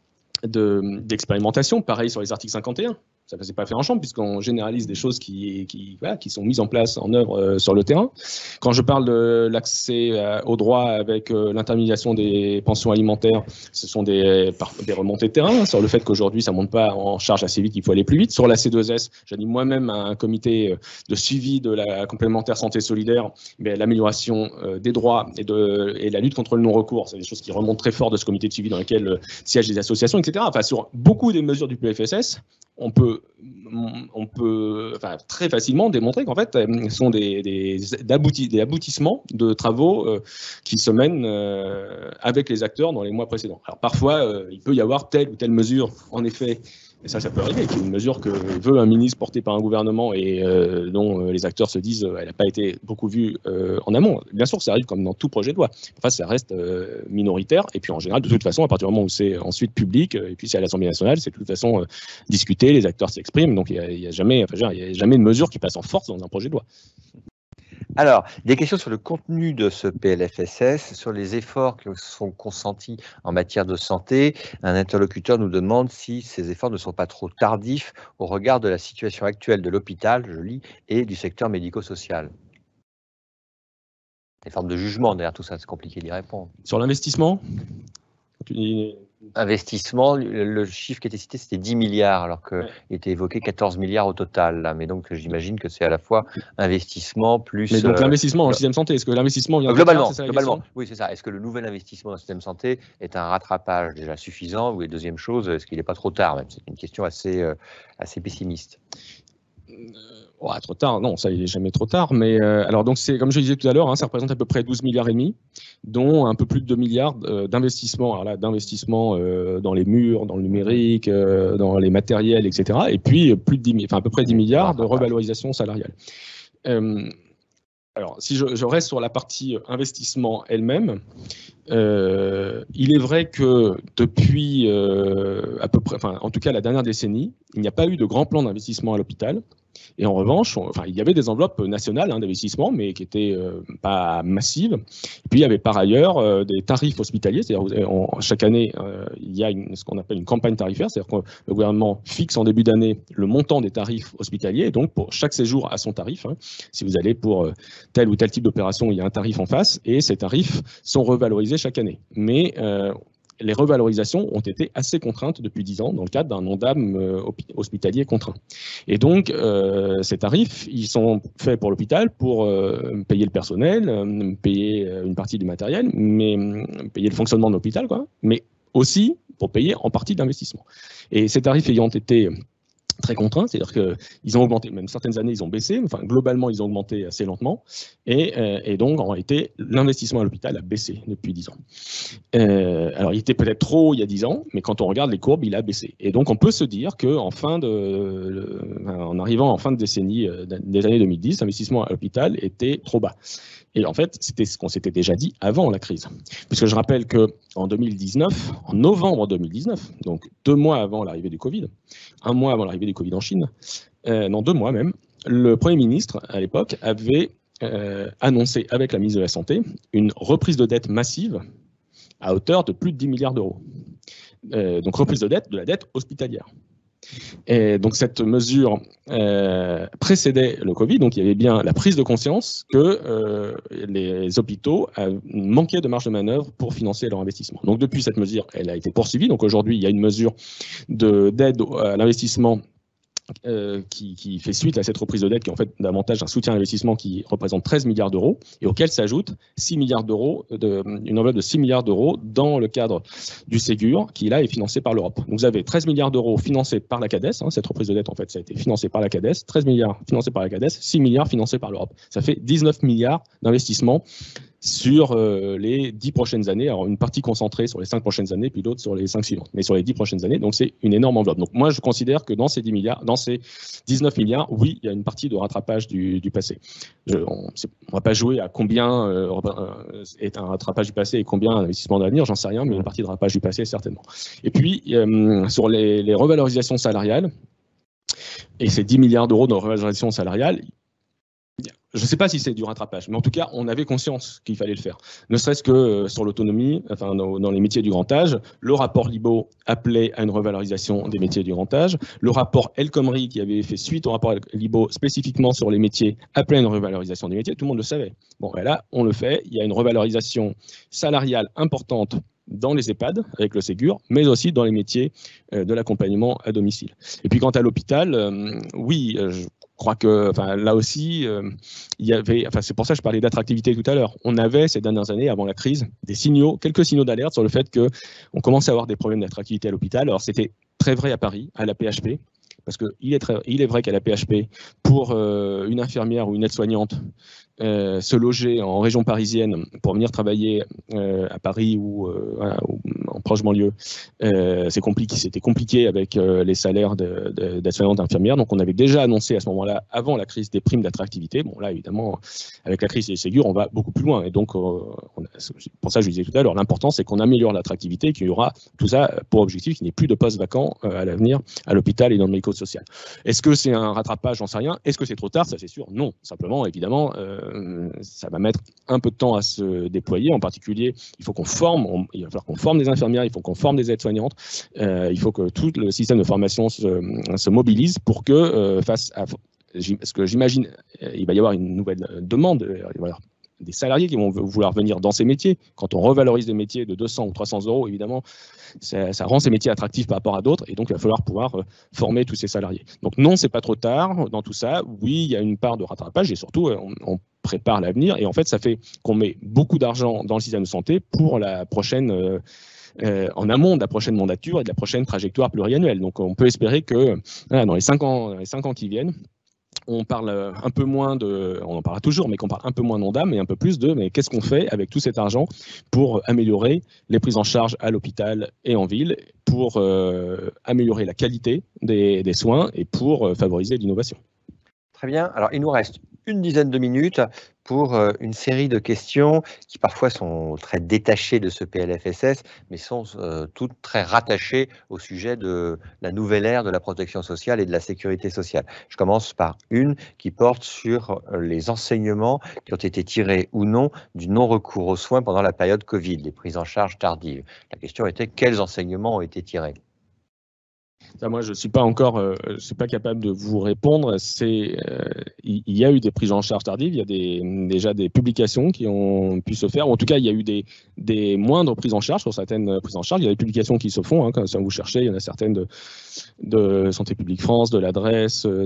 de, d'expérimentation, pareil sur les articles cinquante et un. Ça ne s'est pas fait en chambre puisqu'on généralise des choses qui, qui, voilà, qui sont mises en place, en œuvre euh, sur le terrain. Quand je parle de l'accès euh, aux droits avec euh, l'intermédiation des pensions alimentaires, ce sont des, par, des remontées de terrain sur le fait qu'aujourd'hui, ça ne monte pas en charge assez vite, qu'il faut aller plus vite. Sur la C deux S, j'anime moi-même un comité de suivi de la complémentaire santé solidaire, l'amélioration euh, des droits et, de, et la lutte contre le non-recours. C'est des choses qui remontent très fort de ce comité de suivi dans lequel euh, siègent des associations, et cetera. Enfin, sur beaucoup des mesures du P F S S, on peut, on peut enfin, très facilement démontrer qu'en fait, ce sont des, des, aboutis, des aboutissements de travaux euh, qui se mènent euh, avec les acteurs dans les mois précédents. Alors parfois, euh, il peut y avoir telle ou telle mesure, en effet, et ça, ça peut arriver, qu'il y ait une mesure que veut un ministre porté par un gouvernement et euh, dont euh, les acteurs se disent euh, elle n'a pas été beaucoup vue euh, en amont. Bien sûr, ça arrive comme dans tout projet de loi. Enfin, ça reste euh, minoritaire. Et puis, en général, de toute façon, à partir du moment où c'est ensuite public, euh, et puis c'est à l'Assemblée nationale, c'est de toute façon euh, discuté, les acteurs s'expriment. Donc, il n'y a, a, jamais, enfin, il y a jamais de mesure qui passe en force dans un projet de loi. Alors, des questions sur le contenu de ce P L F S S, sur les efforts qui sont consentis en matière de santé. Un interlocuteur nous demande si ces efforts ne sont pas trop tardifs au regard de la situation actuelle de l'hôpital, je lis, et du secteur médico-social. Des formes de jugement, derrière tout ça, c'est compliqué d'y répondre. Sur l'investissement ? Investissement, le chiffre qui était cité, c'était dix milliards, alors qu'il ouais. était évoqué quatorze milliards au total. Là. Mais donc, j'imagine que c'est à la fois investissement plus... Mais donc, euh, l'investissement dans le système santé, est-ce que l'investissement vient de globalement, c'est ça, globalement, oui, c'est ça. Est-ce que le nouvel investissement dans le système santé est un rattrapage déjà suffisant? Ou, et deuxième chose, est-ce qu'il n'est pas trop tard? C'est une question assez, euh, assez pessimiste. Oh, trop tard, non, ça il n'est jamais trop tard. Mais euh, alors donc c'est comme je disais tout à l'heure, hein, ça représente à peu près douze milliards et demi, dont un peu plus de deux milliards euh, d'investissements. Alors là, d'investissements euh, dans les murs, dans le numérique, euh, dans les matériels, et cetera. Et puis plus de dix, enfin à peu près dix milliards de revalorisation salariale. Euh, alors si je, je reste sur la partie investissement elle-même, euh, il est vrai que depuis euh, à peu près, enfin en tout cas la dernière décennie, il n'y a pas eu de grand plan d'investissement à l'hôpital. Et en revanche, on, enfin, il y avait des enveloppes nationales hein, d'investissement, mais qui n'étaient euh, pas massives. Et puis, il y avait par ailleurs euh, des tarifs hospitaliers. C'est-à-dire, chaque année, euh, il y a une, ce qu'on appelle une campagne tarifaire. C'est-à-dire que le gouvernement fixe en début d'année le montant des tarifs hospitaliers. Et donc, pour chaque séjour à son tarif. Hein. Si vous allez pour euh, tel ou tel type d'opération, il y a un tarif en face. Et ces tarifs sont revalorisés chaque année. Mais euh, les revalorisations ont été assez contraintes depuis dix ans dans le cadre d'un ONDAM euh, hospitalier contraint. Et donc, euh, ces tarifs, ils sont faits pour l'hôpital pour euh, payer le personnel, euh, payer une partie du matériel, mais euh, payer le fonctionnement de l'hôpital, quoi, mais aussi pour payer en partie de l'investissement. Et ces tarifs ayant été très contraints, c'est-à-dire qu'ils ont augmenté, même certaines années ils ont baissé, enfin globalement ils ont augmenté assez lentement, et, euh, et donc en réalité l'investissement à l'hôpital a baissé depuis dix ans. Euh, alors il était peut-être trop il y a dix ans, mais quand on regarde les courbes, il a baissé. Et donc on peut se dire qu'en fin de, le, en arrivant en fin de décennie euh, des années deux mille dix, l'investissement à l'hôpital était trop bas. Et en fait, c'était ce qu'on s'était déjà dit avant la crise. Puisque je rappelle qu'en deux mille dix-neuf, en novembre deux mille dix-neuf, donc deux mois avant l'arrivée du Covid, un mois avant l'arrivée du Covid en Chine, euh, non, deux mois même, le Premier ministre, à l'époque, avait euh, annoncé avec la ministre de la Santé une reprise de dette massive à hauteur de plus de dix milliards d'euros. Euh, donc reprise de dette, de la dette hospitalière. Et donc cette mesure euh, précédait le Covid, donc il y avait bien la prise de conscience que euh, les hôpitaux manquaient de marge de manœuvre pour financer leur investissement. Donc depuis cette mesure, elle a été poursuivie. Donc aujourd'hui, il y a une mesure d'aide à l'investissement Euh, qui, qui fait suite à cette reprise de dette, qui est en fait davantage un soutien à l'investissement qui représente treize milliards d'euros, et auquel s'ajoute six milliards d'euros, de, une enveloppe de six milliards d'euros dans le cadre du Ségur, qui là est financé par l'Europe. Donc vous avez treize milliards d'euros financés par la CADES, hein, cette reprise de dette en fait ça a été financé par la CADES, treize milliards financés par la CADES, six milliards financés par l'Europe. Ça fait dix-neuf milliards d'investissements sur euh, les dix prochaines années, alors une partie concentrée sur les cinq prochaines années, puis l'autre sur les cinq suivantes, mais sur les dix prochaines années, donc c'est une énorme enveloppe. Donc moi je considère que dans ces dix milliards, dans ces dix-neuf milliards, oui, il y a une partie de rattrapage du, du passé. Je, on ne va pas jouer à combien euh, est un rattrapage du passé et combien un investissement d'avenir, j'en sais rien, mais une partie de rattrapage du passé, certainement. Et puis, euh, sur les, les revalorisations salariales, et ces dix milliards d'euros de revalorisation salariale, je ne sais pas si c'est du rattrapage, mais en tout cas, on avait conscience qu'il fallait le faire. Ne serait-ce que euh, sur l'autonomie, enfin dans, dans les métiers du grand âge, le rapport Libault appelait à une revalorisation des métiers du grand âge. Le rapport El Khomri, qui avait fait suite au rapport Libault spécifiquement sur les métiers, appelait à une revalorisation des métiers. Tout le monde le savait. Bon, et là, on le fait. Il y a une revalorisation salariale importante dans les EHPAD avec le Ségur, mais aussi dans les métiers euh, de l'accompagnement à domicile. Et puis quant à l'hôpital, euh, oui, euh, je Je crois que enfin, là aussi, euh, il y avait, enfin, c'est pour ça que je parlais d'attractivité tout à l'heure. On avait ces dernières années, avant la crise, des signaux, quelques signaux d'alerte sur le fait qu'on commençait à avoir des problèmes d'attractivité à l'hôpital. Alors c'était très vrai à Paris, à la P H P, parce qu'il est, il est vrai qu'à la P H P, pour euh, une infirmière ou une aide-soignante, euh, se loger en région parisienne pour venir travailler euh, à Paris ou, euh, voilà, ou en proche banlieue, euh, c'est compliqué, c'était compliqué avec euh, les salaires d'aides-soignantes d'infirmières. Donc on avait déjà annoncé à ce moment-là, avant la crise, des primes d'attractivité. Bon là évidemment, avec la crise des Ségur, on va beaucoup plus loin. Et donc, euh, on a, pour ça je disais tout à l'heure, l'important c'est qu'on améliore l'attractivité, qu'il y aura tout ça pour objectif qu'il n'y ait plus de postes vacants euh, à l'avenir à l'hôpital et dans le médico-social. Est-ce que c'est un rattrapage? J'en sais rien. Est-ce que c'est trop tard? Ça c'est sûr, non. Simplement, évidemment, euh, ça va mettre un peu de temps à se déployer. En particulier, il faut qu'on forme, on, il va falloir qu'on forme des infirmières, il faut qu'on forme des aides-soignantes, euh, il faut que tout le système de formation se, se mobilise pour que, euh, face à ce que j'imagine, il va y avoir une nouvelle demande, il va y avoir des salariés qui vont vouloir venir dans ces métiers. Quand on revalorise des métiers de deux cents ou trois cents euros, évidemment, ça, ça rend ces métiers attractifs par rapport à d'autres, et donc il va falloir pouvoir euh, former tous ces salariés. Donc non, c'est pas trop tard dans tout ça. Oui, il y a une part de rattrapage, et surtout, on, on prépare l'avenir, et en fait, ça fait qu'on met beaucoup d'argent dans le système de santé pour la prochaine... Euh, Euh, en amont de la prochaine mandature et de la prochaine trajectoire pluriannuelle. Donc on peut espérer que voilà, dans les cinq ans, dans les cinq ans qui viennent, on parle un peu moins de, on en parlera toujours, mais qu'on parle un peu moins d'Ondam et un peu plus de, mais qu'est-ce qu'on fait avec tout cet argent pour améliorer les prises en charge à l'hôpital et en ville, pour euh, améliorer la qualité des, des soins et pour euh, favoriser l'innovation. Très bien. Alors, il nous reste une dizaine de minutes pour euh, une série de questions qui parfois sont très détachées de ce P L F S S, mais sont euh, toutes très rattachées au sujet de la nouvelle ère de la protection sociale et de la sécurité sociale. Je commence par une qui porte sur les enseignements qui ont été tirés ou non du non-recours aux soins pendant la période Covid, les prises en charge tardives. La question était quels enseignements ont été tirés? Ça, moi, je ne suis pas encore, euh, je suis pas capable de vous répondre. C'est, euh, il, il y a eu des prises en charge tardives, il y a des, déjà des publications qui ont pu se faire. Ou en tout cas, il y a eu des, des moindres prises en charge sur certaines prises en charge. Il y a des publications qui se font, hein, quand vous cherchez, il y en a certaines de, de Santé publique France, de l'adresse, de,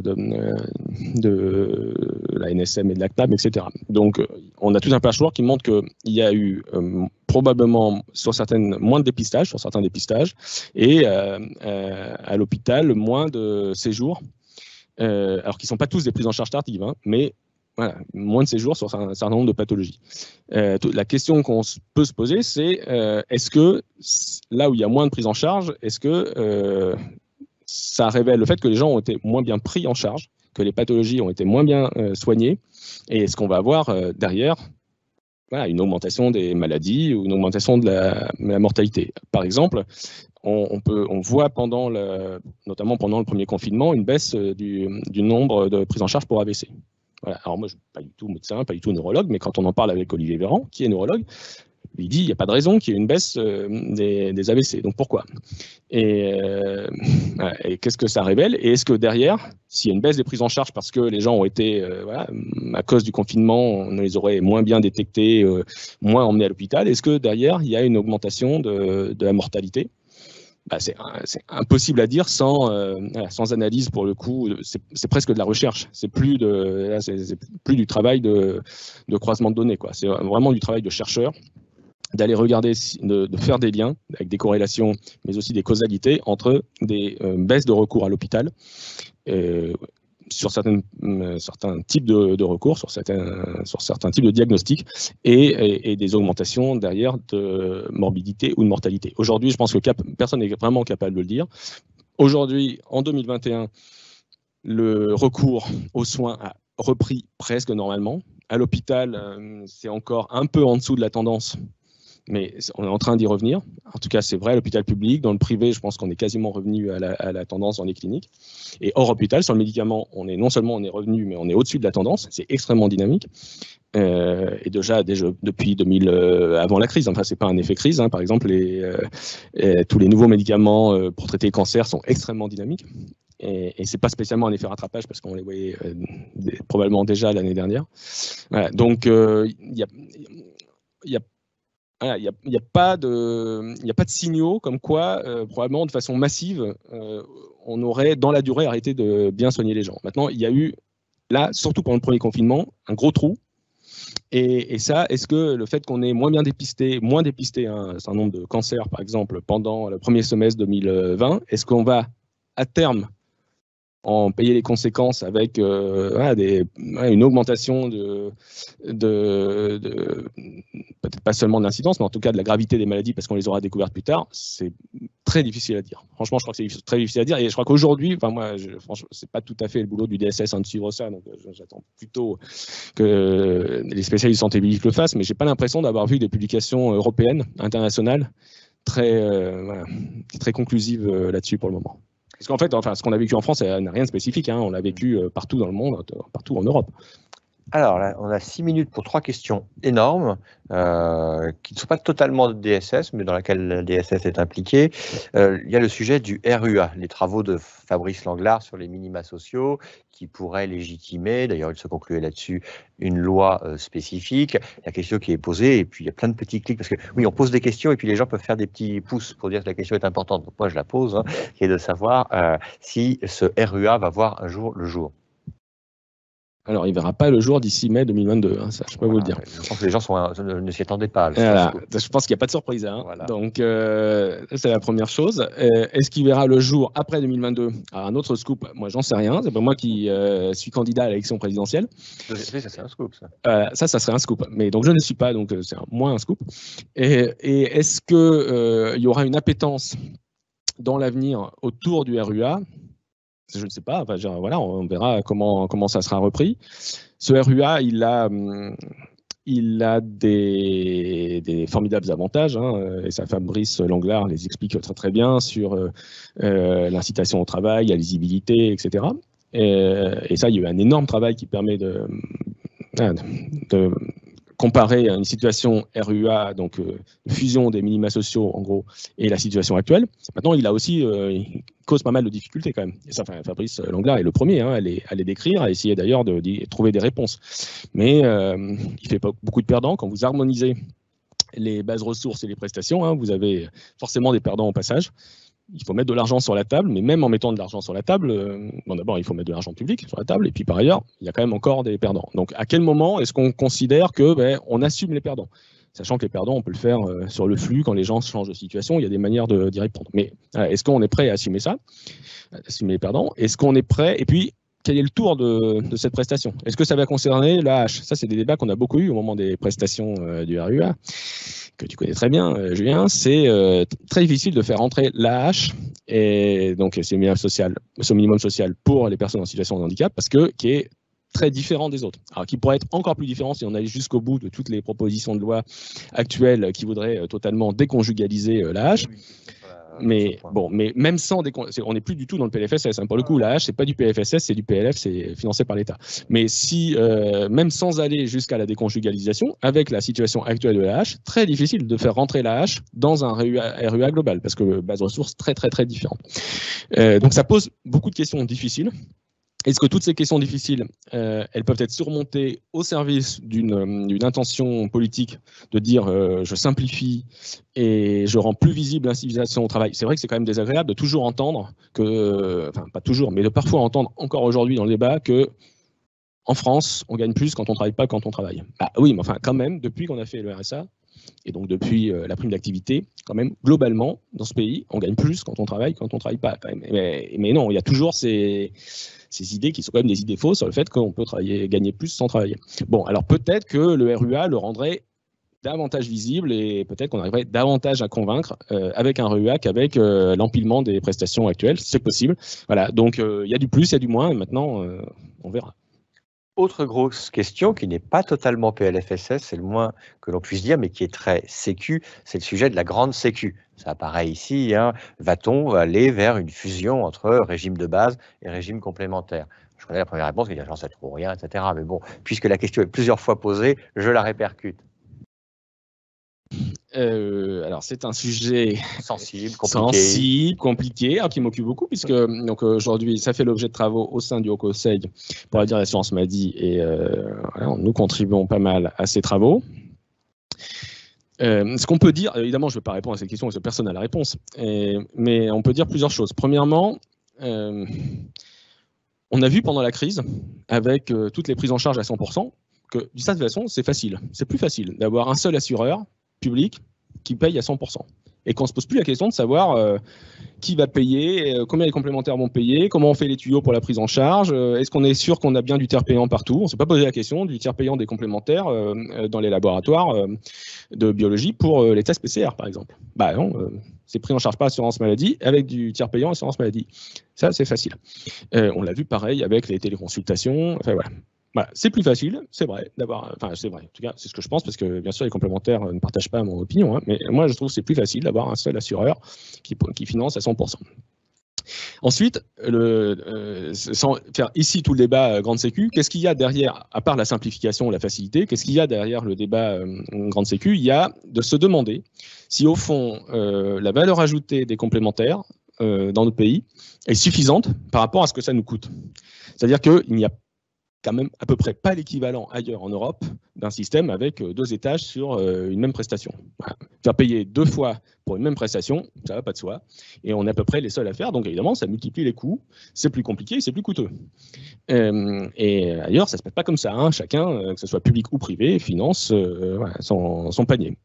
de la N S M et de la C N A M, et cetera. Donc, on a tout un patchwork qui montre qu'il y a eu euh, probablement sur certaines moins de dépistage, sur certains dépistages, et euh, euh, à l'hôpital moins de séjours, euh, alors qu'ils ne sont pas tous des prises en charge tardives, hein, mais voilà, moins de séjours sur un certain nombre de pathologies. Euh, la question qu'on peut se poser, c'est euh, est-ce que là où il y a moins de prises en charge, est-ce que euh, ça révèle le fait que les gens ont été moins bien pris en charge, que les pathologies ont été moins bien euh, soignées, et est-ce qu'on va avoir euh, derrière voilà, une augmentation des maladies ou une augmentation de la, de la mortalité. Par exemple, on, on, peut, on voit pendant le, notamment pendant le premier confinement une baisse du, du nombre de prises en charge pour A V C. Voilà. Alors moi, je ne suis pas du tout médecin, pas du tout neurologue, mais quand on en parle avec Olivier Véran, qui est neurologue, il dit qu'il n'y a pas de raison qu'il y ait une baisse euh, des, des A V C. Donc pourquoi? Et, euh, et qu'est-ce que ça révèle? Et est-ce que derrière, s'il y a une baisse des prises en charge parce que les gens ont été, euh, voilà, à cause du confinement, on les aurait moins bien détectés, euh, moins emmenés à l'hôpital, est-ce que derrière, il y a une augmentation de, de la mortalité? Bah, c'est impossible à dire sans, euh, sans analyse pour le coup. C'est presque de la recherche. C'est plus, de, c'est plus du travail de, de croisement de données. C'est vraiment du travail de chercheur, d'aller regarder, de, de faire des liens avec des corrélations, mais aussi des causalités entre des euh, baisses de recours à l'hôpital, euh, sur certaines, euh, certains types de, de recours, sur certains, sur certains types de diagnostics, et, et, et des augmentations derrière de morbidité ou de mortalité. Aujourd'hui, je pense que cap, personne n'est vraiment capable de le dire. Aujourd'hui, en deux mille vingt et un, le recours aux soins a repris presque normalement. À l'hôpital, euh, c'est encore un peu en dessous de la tendance, mais on est en train d'y revenir. En tout cas, c'est vrai à l'hôpital public. Dans le privé, je pense qu'on est quasiment revenu à la, à la tendance dans les cliniques. Et hors hôpital, sur le médicament, on est non seulement on est revenu, mais on est au-dessus de la tendance. C'est extrêmement dynamique. Euh, et déjà, déjà depuis deux mille, euh, avant la crise, enfin, c'est pas un effet crise. Hein. Par exemple, les, euh, tous les nouveaux médicaments euh, pour traiter les cancers sont extrêmement dynamiques. Et, et c'est pas spécialement un effet rattrapage parce qu'on les voyait euh, probablement déjà l'année dernière. Voilà. Donc, il euh, y a, y a il n'y a, y a, pas de, y a pas de signaux comme quoi, euh, probablement de façon massive, euh, on aurait, dans la durée, arrêté de bien soigner les gens. Maintenant, il y a eu, là, surtout pendant le premier confinement, un gros trou. Et, et ça, est-ce que le fait qu'on ait moins bien dépisté, moins dépisté un certain nombre de cancers, par exemple, pendant le premier semestre deux mille vingt, est-ce qu'on va, à terme, en payer les conséquences avec euh, voilà, des, voilà, une augmentation de, de, de peut-être pas seulement de l'incidence, mais en tout cas de la gravité des maladies parce qu'on les aura découvertes plus tard, c'est très difficile à dire. Franchement, je crois que c'est très difficile à dire et je crois qu'aujourd'hui, enfin moi, je, franchement, c'est pas tout à fait le boulot du D S S hein, de suivre ça, donc j'attends plutôt que les spécialistes de santé publique le fassent, mais j'ai pas l'impression d'avoir vu des publications européennes, internationales, très, euh, voilà, très conclusives euh, là-dessus pour le moment. Parce qu'en fait, enfin, ce qu'on a vécu en France, ça n'a rien de spécifique. Hein. On l'a vécu partout dans le monde, partout en Europe. Alors là, on a six minutes pour trois questions énormes, euh, qui ne sont pas totalement de D S S, mais dans lesquelles le D S S est impliqué. Euh, il y a le sujet du R U A, les travaux de Fabrice Langlard sur les minima sociaux, qui pourraient légitimer, d'ailleurs il se concluait là-dessus, une loi euh, spécifique. La question qui est posée, et puis il y a plein de petits clics, parce que oui, on pose des questions, et puis les gens peuvent faire des petits pouces pour dire que la question est importante. Donc moi je la pose, hein, qui est de savoir euh, si ce R U A va voir un jour le jour. Alors, il ne verra pas le jour d'ici mai deux mille vingt-deux, hein, ça, je peux voilà, vous le dire. Je pense que les gens sont, ne s'y attendaient pas. Voilà, je pense qu'il n'y a pas de surprise. Hein. Voilà. Donc, euh, c'est la première chose. Euh, Est-ce qu'il verra le jour après deux mille vingt-deux? Alors, un autre scoop, moi, j'en sais rien. C'est pas moi qui euh, suis candidat à l'élection présidentielle. Oui, ça, c'est un scoop, ça. Euh, ça, ça serait un scoop. Mais donc, je ne le suis pas, donc c'est moins un scoop. Et, et est-ce qu'il euh, y aura une appétence dans l'avenir autour du R U A? Je ne sais pas, enfin, genre, voilà, on verra comment, comment ça sera repris. Ce R U A, il a, il a des, des formidables avantages, hein, et ça, Fabrice Langlard les explique très très bien sur euh, l'incitation au travail, la lisibilité, et cetera. Et, et ça, il y a eu un énorme travail qui permet de, de, de comparer une situation R U A, donc euh, fusion des minima sociaux en gros, et la situation actuelle. Maintenant, il a aussi euh, il cause pas mal de difficultés quand même. Et ça, enfin, Fabrice Langlard est le premier hein, à, les, à les décrire, à essayer d'ailleurs de, de trouver des réponses. Mais euh, il fait pas beaucoup de perdants quand vous harmonisez les bases ressources et les prestations. Hein, vous avez forcément des perdants au passage. Il faut mettre de l'argent sur la table, mais même en mettant de l'argent sur la table, euh, bon, d'abord, il faut mettre de l'argent public sur la table, et puis par ailleurs, il y a quand même encore des perdants. Donc, à quel moment est-ce qu'on considère que ben, on assume les perdants? Sachant que les perdants, on peut le faire euh, sur le flux, quand les gens changent de situation, il y a des manières d'y répondre. Mais euh, est-ce qu'on est prêt à assumer ça, à assumer les perdants? Est-ce qu'on est prêt? Et puis, quel est le tour de, de cette prestation? Est-ce que ça va concerner l'A H? Ça, c'est des débats qu'on a beaucoup eu au moment des prestations euh, du R U A, que tu connais très bien, euh, Julien. C'est euh, très difficile de faire entrer l'A H, et donc c'est minimum social, ce minimum social pour les personnes en situation de handicap, parce que qui est très différent des autres. Alors, qui pourrait être encore plus différent si on allait jusqu'au bout de toutes les propositions de loi actuelles qui voudraient euh, totalement déconjugaliser euh, l'A H. Mais bon, mais même sans décon... on n'est plus du tout dans le P L F S S. Hein. Pour le coup, l'A H, c'est pas du P F S S, c'est du P L F, c'est financé par l'État. Mais si, euh, même sans aller jusqu'à la déconjugalisation, avec la situation actuelle de l'A H, très difficile de faire rentrer l'A H dans un R U A, R U A global, parce que base ressources très très très différentes. Euh, donc ça pose beaucoup de questions difficiles. Est-ce que toutes ces questions difficiles, euh, elles peuvent être surmontées au service d'une d'une intention politique de dire euh, je simplifie et je rends plus visible l'incitation au travail? C'est vrai que c'est quand même désagréable de toujours entendre que, enfin pas toujours, mais de parfois entendre encore aujourd'hui dans le débat que en France, on gagne plus quand on travaille pas quand on travaille. Bah oui, mais enfin quand même, depuis qu'on a fait le R S A, et donc depuis euh, la prime d'activité, quand même, globalement, dans ce pays, on gagne plus quand on travaille quand on travaille pas. Quand même. Mais, mais non, il y a toujours ces... ces idées qui sont quand même des idées fausses sur le fait qu'on peut travailler, gagner plus sans travailler. Bon, alors peut-être que le R U A le rendrait davantage visible et peut-être qu'on arriverait davantage à convaincre euh, avec un R U A qu'avec euh, l'empilement des prestations actuelles. C'est possible. Voilà, donc il euh, y a du plus, il y a du moins, et maintenant, euh, on verra. Autre grosse question qui n'est pas totalement P L F S S, c'est le moins que l'on puisse dire, mais qui est très sécu, c'est le sujet de la grande sécu. Ça apparaît ici, hein. Va-t-on aller vers une fusion entre régime de base et régime complémentaire? Je connais la première réponse qui dit j'en sais trop rien, et cetera. Mais bon, puisque la question est plusieurs fois posée, je la répercute. Euh, alors c'est un sujet sensible, compliqué, sensible, compliqué, alors qui m'occupe beaucoup puisque donc aujourd'hui ça fait l'objet de travaux au sein du Haut Conseil pour la direction assurance maladie et euh, voilà, nous contribuons pas mal à ces travaux. Euh, ce qu'on peut dire, évidemment je ne vais pas répondre à cette question parce que personne n'a la réponse, et, mais on peut dire plusieurs choses. Premièrement, euh, on a vu pendant la crise, avec euh, toutes les prises en charge à cent pour cent, que d'une certaine façon c'est facile, c'est plus facile d'avoir un seul assureur public qui paye à cent pour cent. Et qu'on ne se pose plus la question de savoir euh, qui va payer, euh, combien les complémentaires vont payer, comment on fait les tuyaux pour la prise en charge, euh, est-ce qu'on est sûr qu'on a bien du tiers payant partout? On ne s'est pas posé la question du tiers payant des complémentaires euh, dans les laboratoires euh, de biologie pour euh, les tests P C R, par exemple. Bah non, euh, c'est pris en charge par assurance maladie avec du tiers payant assurance maladie. Ça, c'est facile. Euh, on l'a vu pareil avec les téléconsultations. Enfin, voilà. Voilà, c'est plus facile, c'est vrai, d'avoir. Enfin, c'est vrai. En tout cas, c'est ce que je pense, parce que bien sûr, les complémentaires ne partagent pas mon opinion. Hein, mais moi, je trouve que c'est plus facile d'avoir un seul assureur qui, qui finance à cent pour cent. Ensuite, le, euh, sans faire ici tout le débat euh, grande sécu, qu'est-ce qu'il y a derrière, à part la simplification, la facilité, qu'est-ce qu'il y a derrière le débat euh, grande sécu? Il y a de se demander si, au fond, euh, la valeur ajoutée des complémentaires euh, dans notre pays est suffisante par rapport à ce que ça nous coûte. C'est-à-dire qu'il n'y a quand même à peu près pas l'équivalent ailleurs en Europe d'un système avec deux étages sur une même prestation. Voilà. Faire payer deux fois pour une même prestation, ça va pas de soi. Et on est à peu près les seuls à faire. Donc évidemment, ça multiplie les coûts. C'est plus compliqué, c'est plus coûteux. Euh, et ailleurs, ça se passe pas comme ça. Hein. Chacun, que ce soit public ou privé, finance euh, voilà, son, son panier.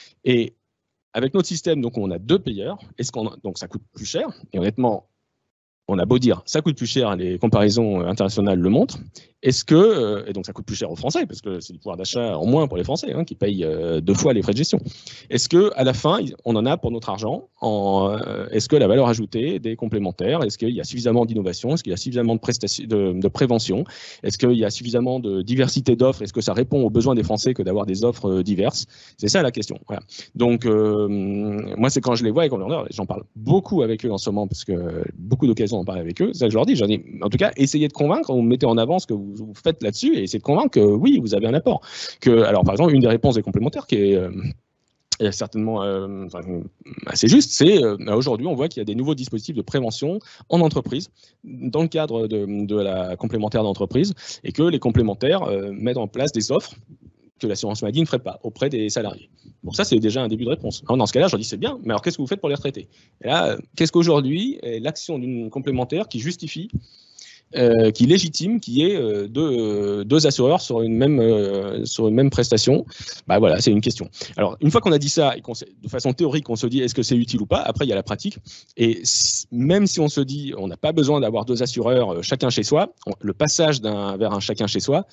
Et avec notre système, donc on a deux payeurs. Est-ce qu'on a, donc ça coûte plus cher. Et honnêtement, on a beau dire, ça coûte plus cher, les comparaisons internationales le montrent. Est-ce que, euh, et donc ça coûte plus cher aux Français, parce que c'est du pouvoir d'achat en moins pour les Français, hein, qui payent euh, deux fois les frais de gestion. Est-ce qu'à la fin, on en a pour notre argent en, euh, est-ce que la valeur ajoutée des complémentaires, est-ce qu'il y a suffisamment d'innovation, est-ce qu'il y a suffisamment de, prestations, de, de prévention, est-ce qu'il y a suffisamment de diversité d'offres, est-ce que ça répond aux besoins des Français que d'avoir des offres diverses? C'est ça la question. Voilà. Donc, euh, moi, c'est quand je les vois, et j'en parle beaucoup avec eux en ce moment, parce que beaucoup d'occasions d'en parler avec eux, c'est ça que je leur dis. Je leur dis, en tout cas, essayez de convaincre, vous mettez en avant ce que vous vous faites là-dessus et essayez de convaincre que oui, vous avez un apport. Que, alors, par exemple, une des réponses des complémentaires qui est euh, certainement euh, enfin, assez juste, c'est euh, aujourd'hui, on voit qu'il y a des nouveaux dispositifs de prévention en entreprise dans le cadre de, de la complémentaire d'entreprise et que les complémentaires euh, mettent en place des offres que l'assurance maladie ne ferait pas auprès des salariés. Bon, ça, c'est déjà un début de réponse. Alors, dans ce cas-là, je leur dis, c'est bien, mais alors qu'est-ce que vous faites pour les retraités? Et là, qu'est-ce qu'aujourd'hui est l'action d'une complémentaire qui justifie Euh, qui légitime qu'il y ait euh, deux, euh, deux assureurs sur une même, euh, sur une même prestation? Bah voilà, c'est une question. Alors, une fois qu'on a dit ça, et qu'on de façon théorique, on se dit est-ce que c'est utile ou pas, après il y a la pratique. Et si, même si on se dit on n'a pas besoin d'avoir deux assureurs euh, chacun chez soi, on, le passage d'un vers un chacun chez soi,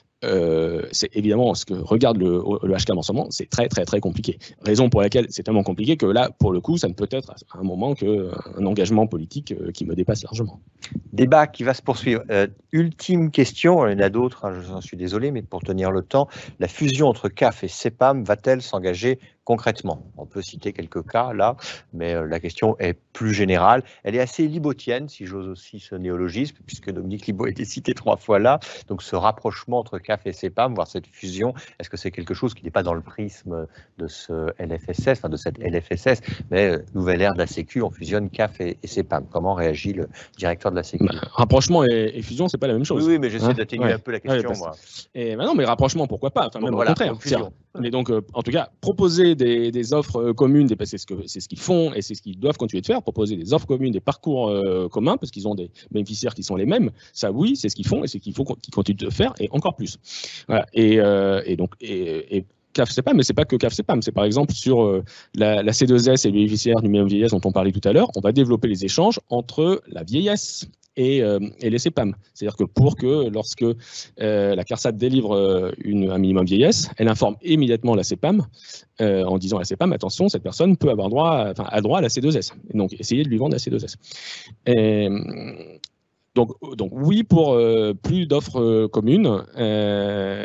Euh, c'est évidemment ce que regarde le, le H C A M en ce moment, c'est très très très compliqué. Raison pour laquelle c'est tellement compliqué que là, pour le coup, ça ne peut être à un moment qu'un engagement politique qui me dépasse largement. Débat qui va se poursuivre. Euh, ultime question, il y en a d'autres, hein, j'en suis désolé, mais pour tenir le temps, la fusion entre C A F et CEPAM va-t-elle s'engager concrètement? On peut citer quelques cas là, mais euh, la question est plus générale. Elle est assez libotienne, si j'ose aussi ce néologisme, puisque Dominique Libaud a été cité trois fois là. Donc ce rapprochement entre C A F et CEPAM, voire cette fusion, est-ce que c'est quelque chose qui n'est pas dans le prisme de ce L F S S, enfin de cette L F S S, mais euh, nouvelle ère de la Sécu, on fusionne C A F et, et CEPAM. Comment réagit le directeur de la Sécu? Bah, rapprochement et, et fusion, c'est pas la même chose. Oui, oui, mais j'essaie hein d'atténuer ouais. un peu la question, ouais, moi. Et bah non, mais rapprochement, pourquoi pas? Enfin, donc, même voilà, au contraire. Fusion. Mais donc, euh, en tout cas, proposer des, des offres communes, c'est ce que c'est ce qu'ils font et c'est ce qu'ils doivent continuer de faire. Proposer des offres communes, des parcours euh, communs, parce qu'ils ont des bénéficiaires qui sont les mêmes. Ça, oui, c'est ce qu'ils font et c'est ce qu'il faut qu'ils continuent de faire et encore plus. Voilà. Et, euh, et donc, et, et C A F CEPAM, mais c'est pas que C A F CEPAM, c'est par exemple sur euh, la, la C deux S et les bénéficiaires du minimum vieillesse dont on parlait tout à l'heure, on va développer les échanges entre la vieillesse et, euh, et les CEPAM. C'est-à-dire que pour que lorsque euh, la CARSAT délivre euh, une, un minimum vieillesse, elle informe immédiatement la CEPAM euh, en disant à la CEPAM, attention, cette personne peut avoir droit, enfin, a droit à la C deux S. Et donc, essayez de lui vendre la C deux S. Et, donc, donc, oui pour euh, plus d'offres euh, communes. Euh,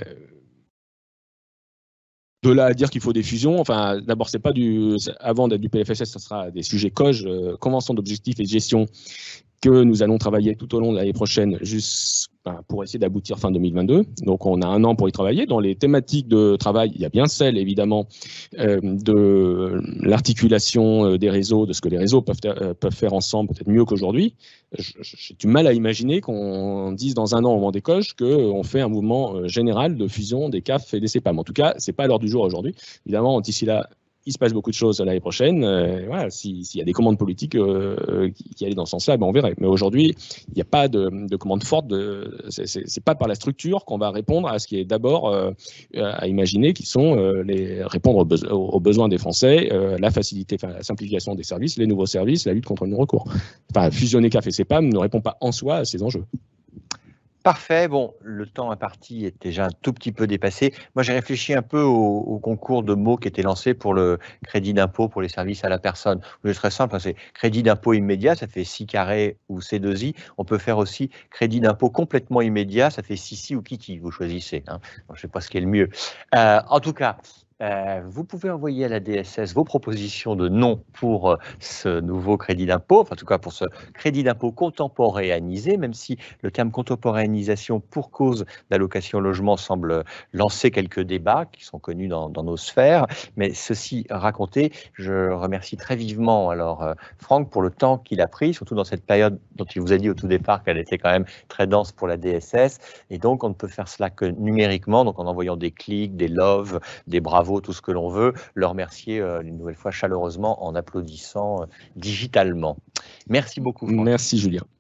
De là à dire qu'il faut des fusions, enfin, d'abord, c'est pas du, avant d'être du P L F S S, ce sera des sujets C O G, euh, Convention d'objectifs et de gestion, que nous allons travailler tout au long de l'année prochaine juste, ben, pour essayer d'aboutir fin deux mille vingt-deux. Donc, on a un an pour y travailler. Dans les thématiques de travail, il y a bien celle, évidemment, euh, de l'articulation des réseaux, de ce que les réseaux peuvent, euh, peuvent faire ensemble, peut-être mieux qu'aujourd'hui. J'ai du mal à imaginer qu'on dise dans un an au moment des C O G qu'on fait un mouvement général de fusion des C A F et des CEPAM. En tout cas, ce n'est pas à l'heure du jour aujourd'hui. Évidemment, d'ici là, il se passe beaucoup de choses l'année prochaine. Euh, voilà, s'il si y a des commandes politiques euh, qui, qui allaient dans ce sens-là, ben on verrait. Mais aujourd'hui, il n'y a pas de, de commande forte. Ce n'est pas par la structure qu'on va répondre à ce qui est d'abord euh, à imaginer, qui sont euh, les, répondre aux, be aux besoins des Français, euh, la facilité, enfin, la simplification des services, les nouveaux services, la lutte contre le non-recours. Enfin, fusionner C A F et CEPAM ne répond pas en soi à ces enjeux. Parfait. Bon, le temps imparti est déjà un tout petit peu dépassé. Moi, j'ai réfléchi un peu au, au concours de mots qui était lancé pour le crédit d'impôt pour les services à la personne. C'est très simple, c'est crédit d'impôt immédiat, ça fait six carré ou C deux I. On peut faire aussi crédit d'impôt complètement immédiat, ça fait six I ou Kiki, vous choisissez. Hein. Je ne sais pas ce qui est le mieux. Euh, en tout cas, Euh, vous pouvez envoyer à la D S S vos propositions de nom pour euh, ce nouveau crédit d'impôt, enfin en tout cas pour ce crédit d'impôt contemporanéisé, même si le terme contemporanéisation pour cause d'allocation logement semble lancer quelques débats qui sont connus dans, dans nos sphères. Mais ceci raconté, je remercie très vivement alors euh, Franck pour le temps qu'il a pris, surtout dans cette période dont il vous a dit au tout départ qu'elle était quand même très dense pour la D S S. Et donc on ne peut faire cela que numériquement, donc en envoyant des clics, des loves, des bravos, tout ce que l'on veut, le remercier euh, une nouvelle fois chaleureusement en applaudissant euh, digitalement. Merci beaucoup, Franck. Merci, Julien.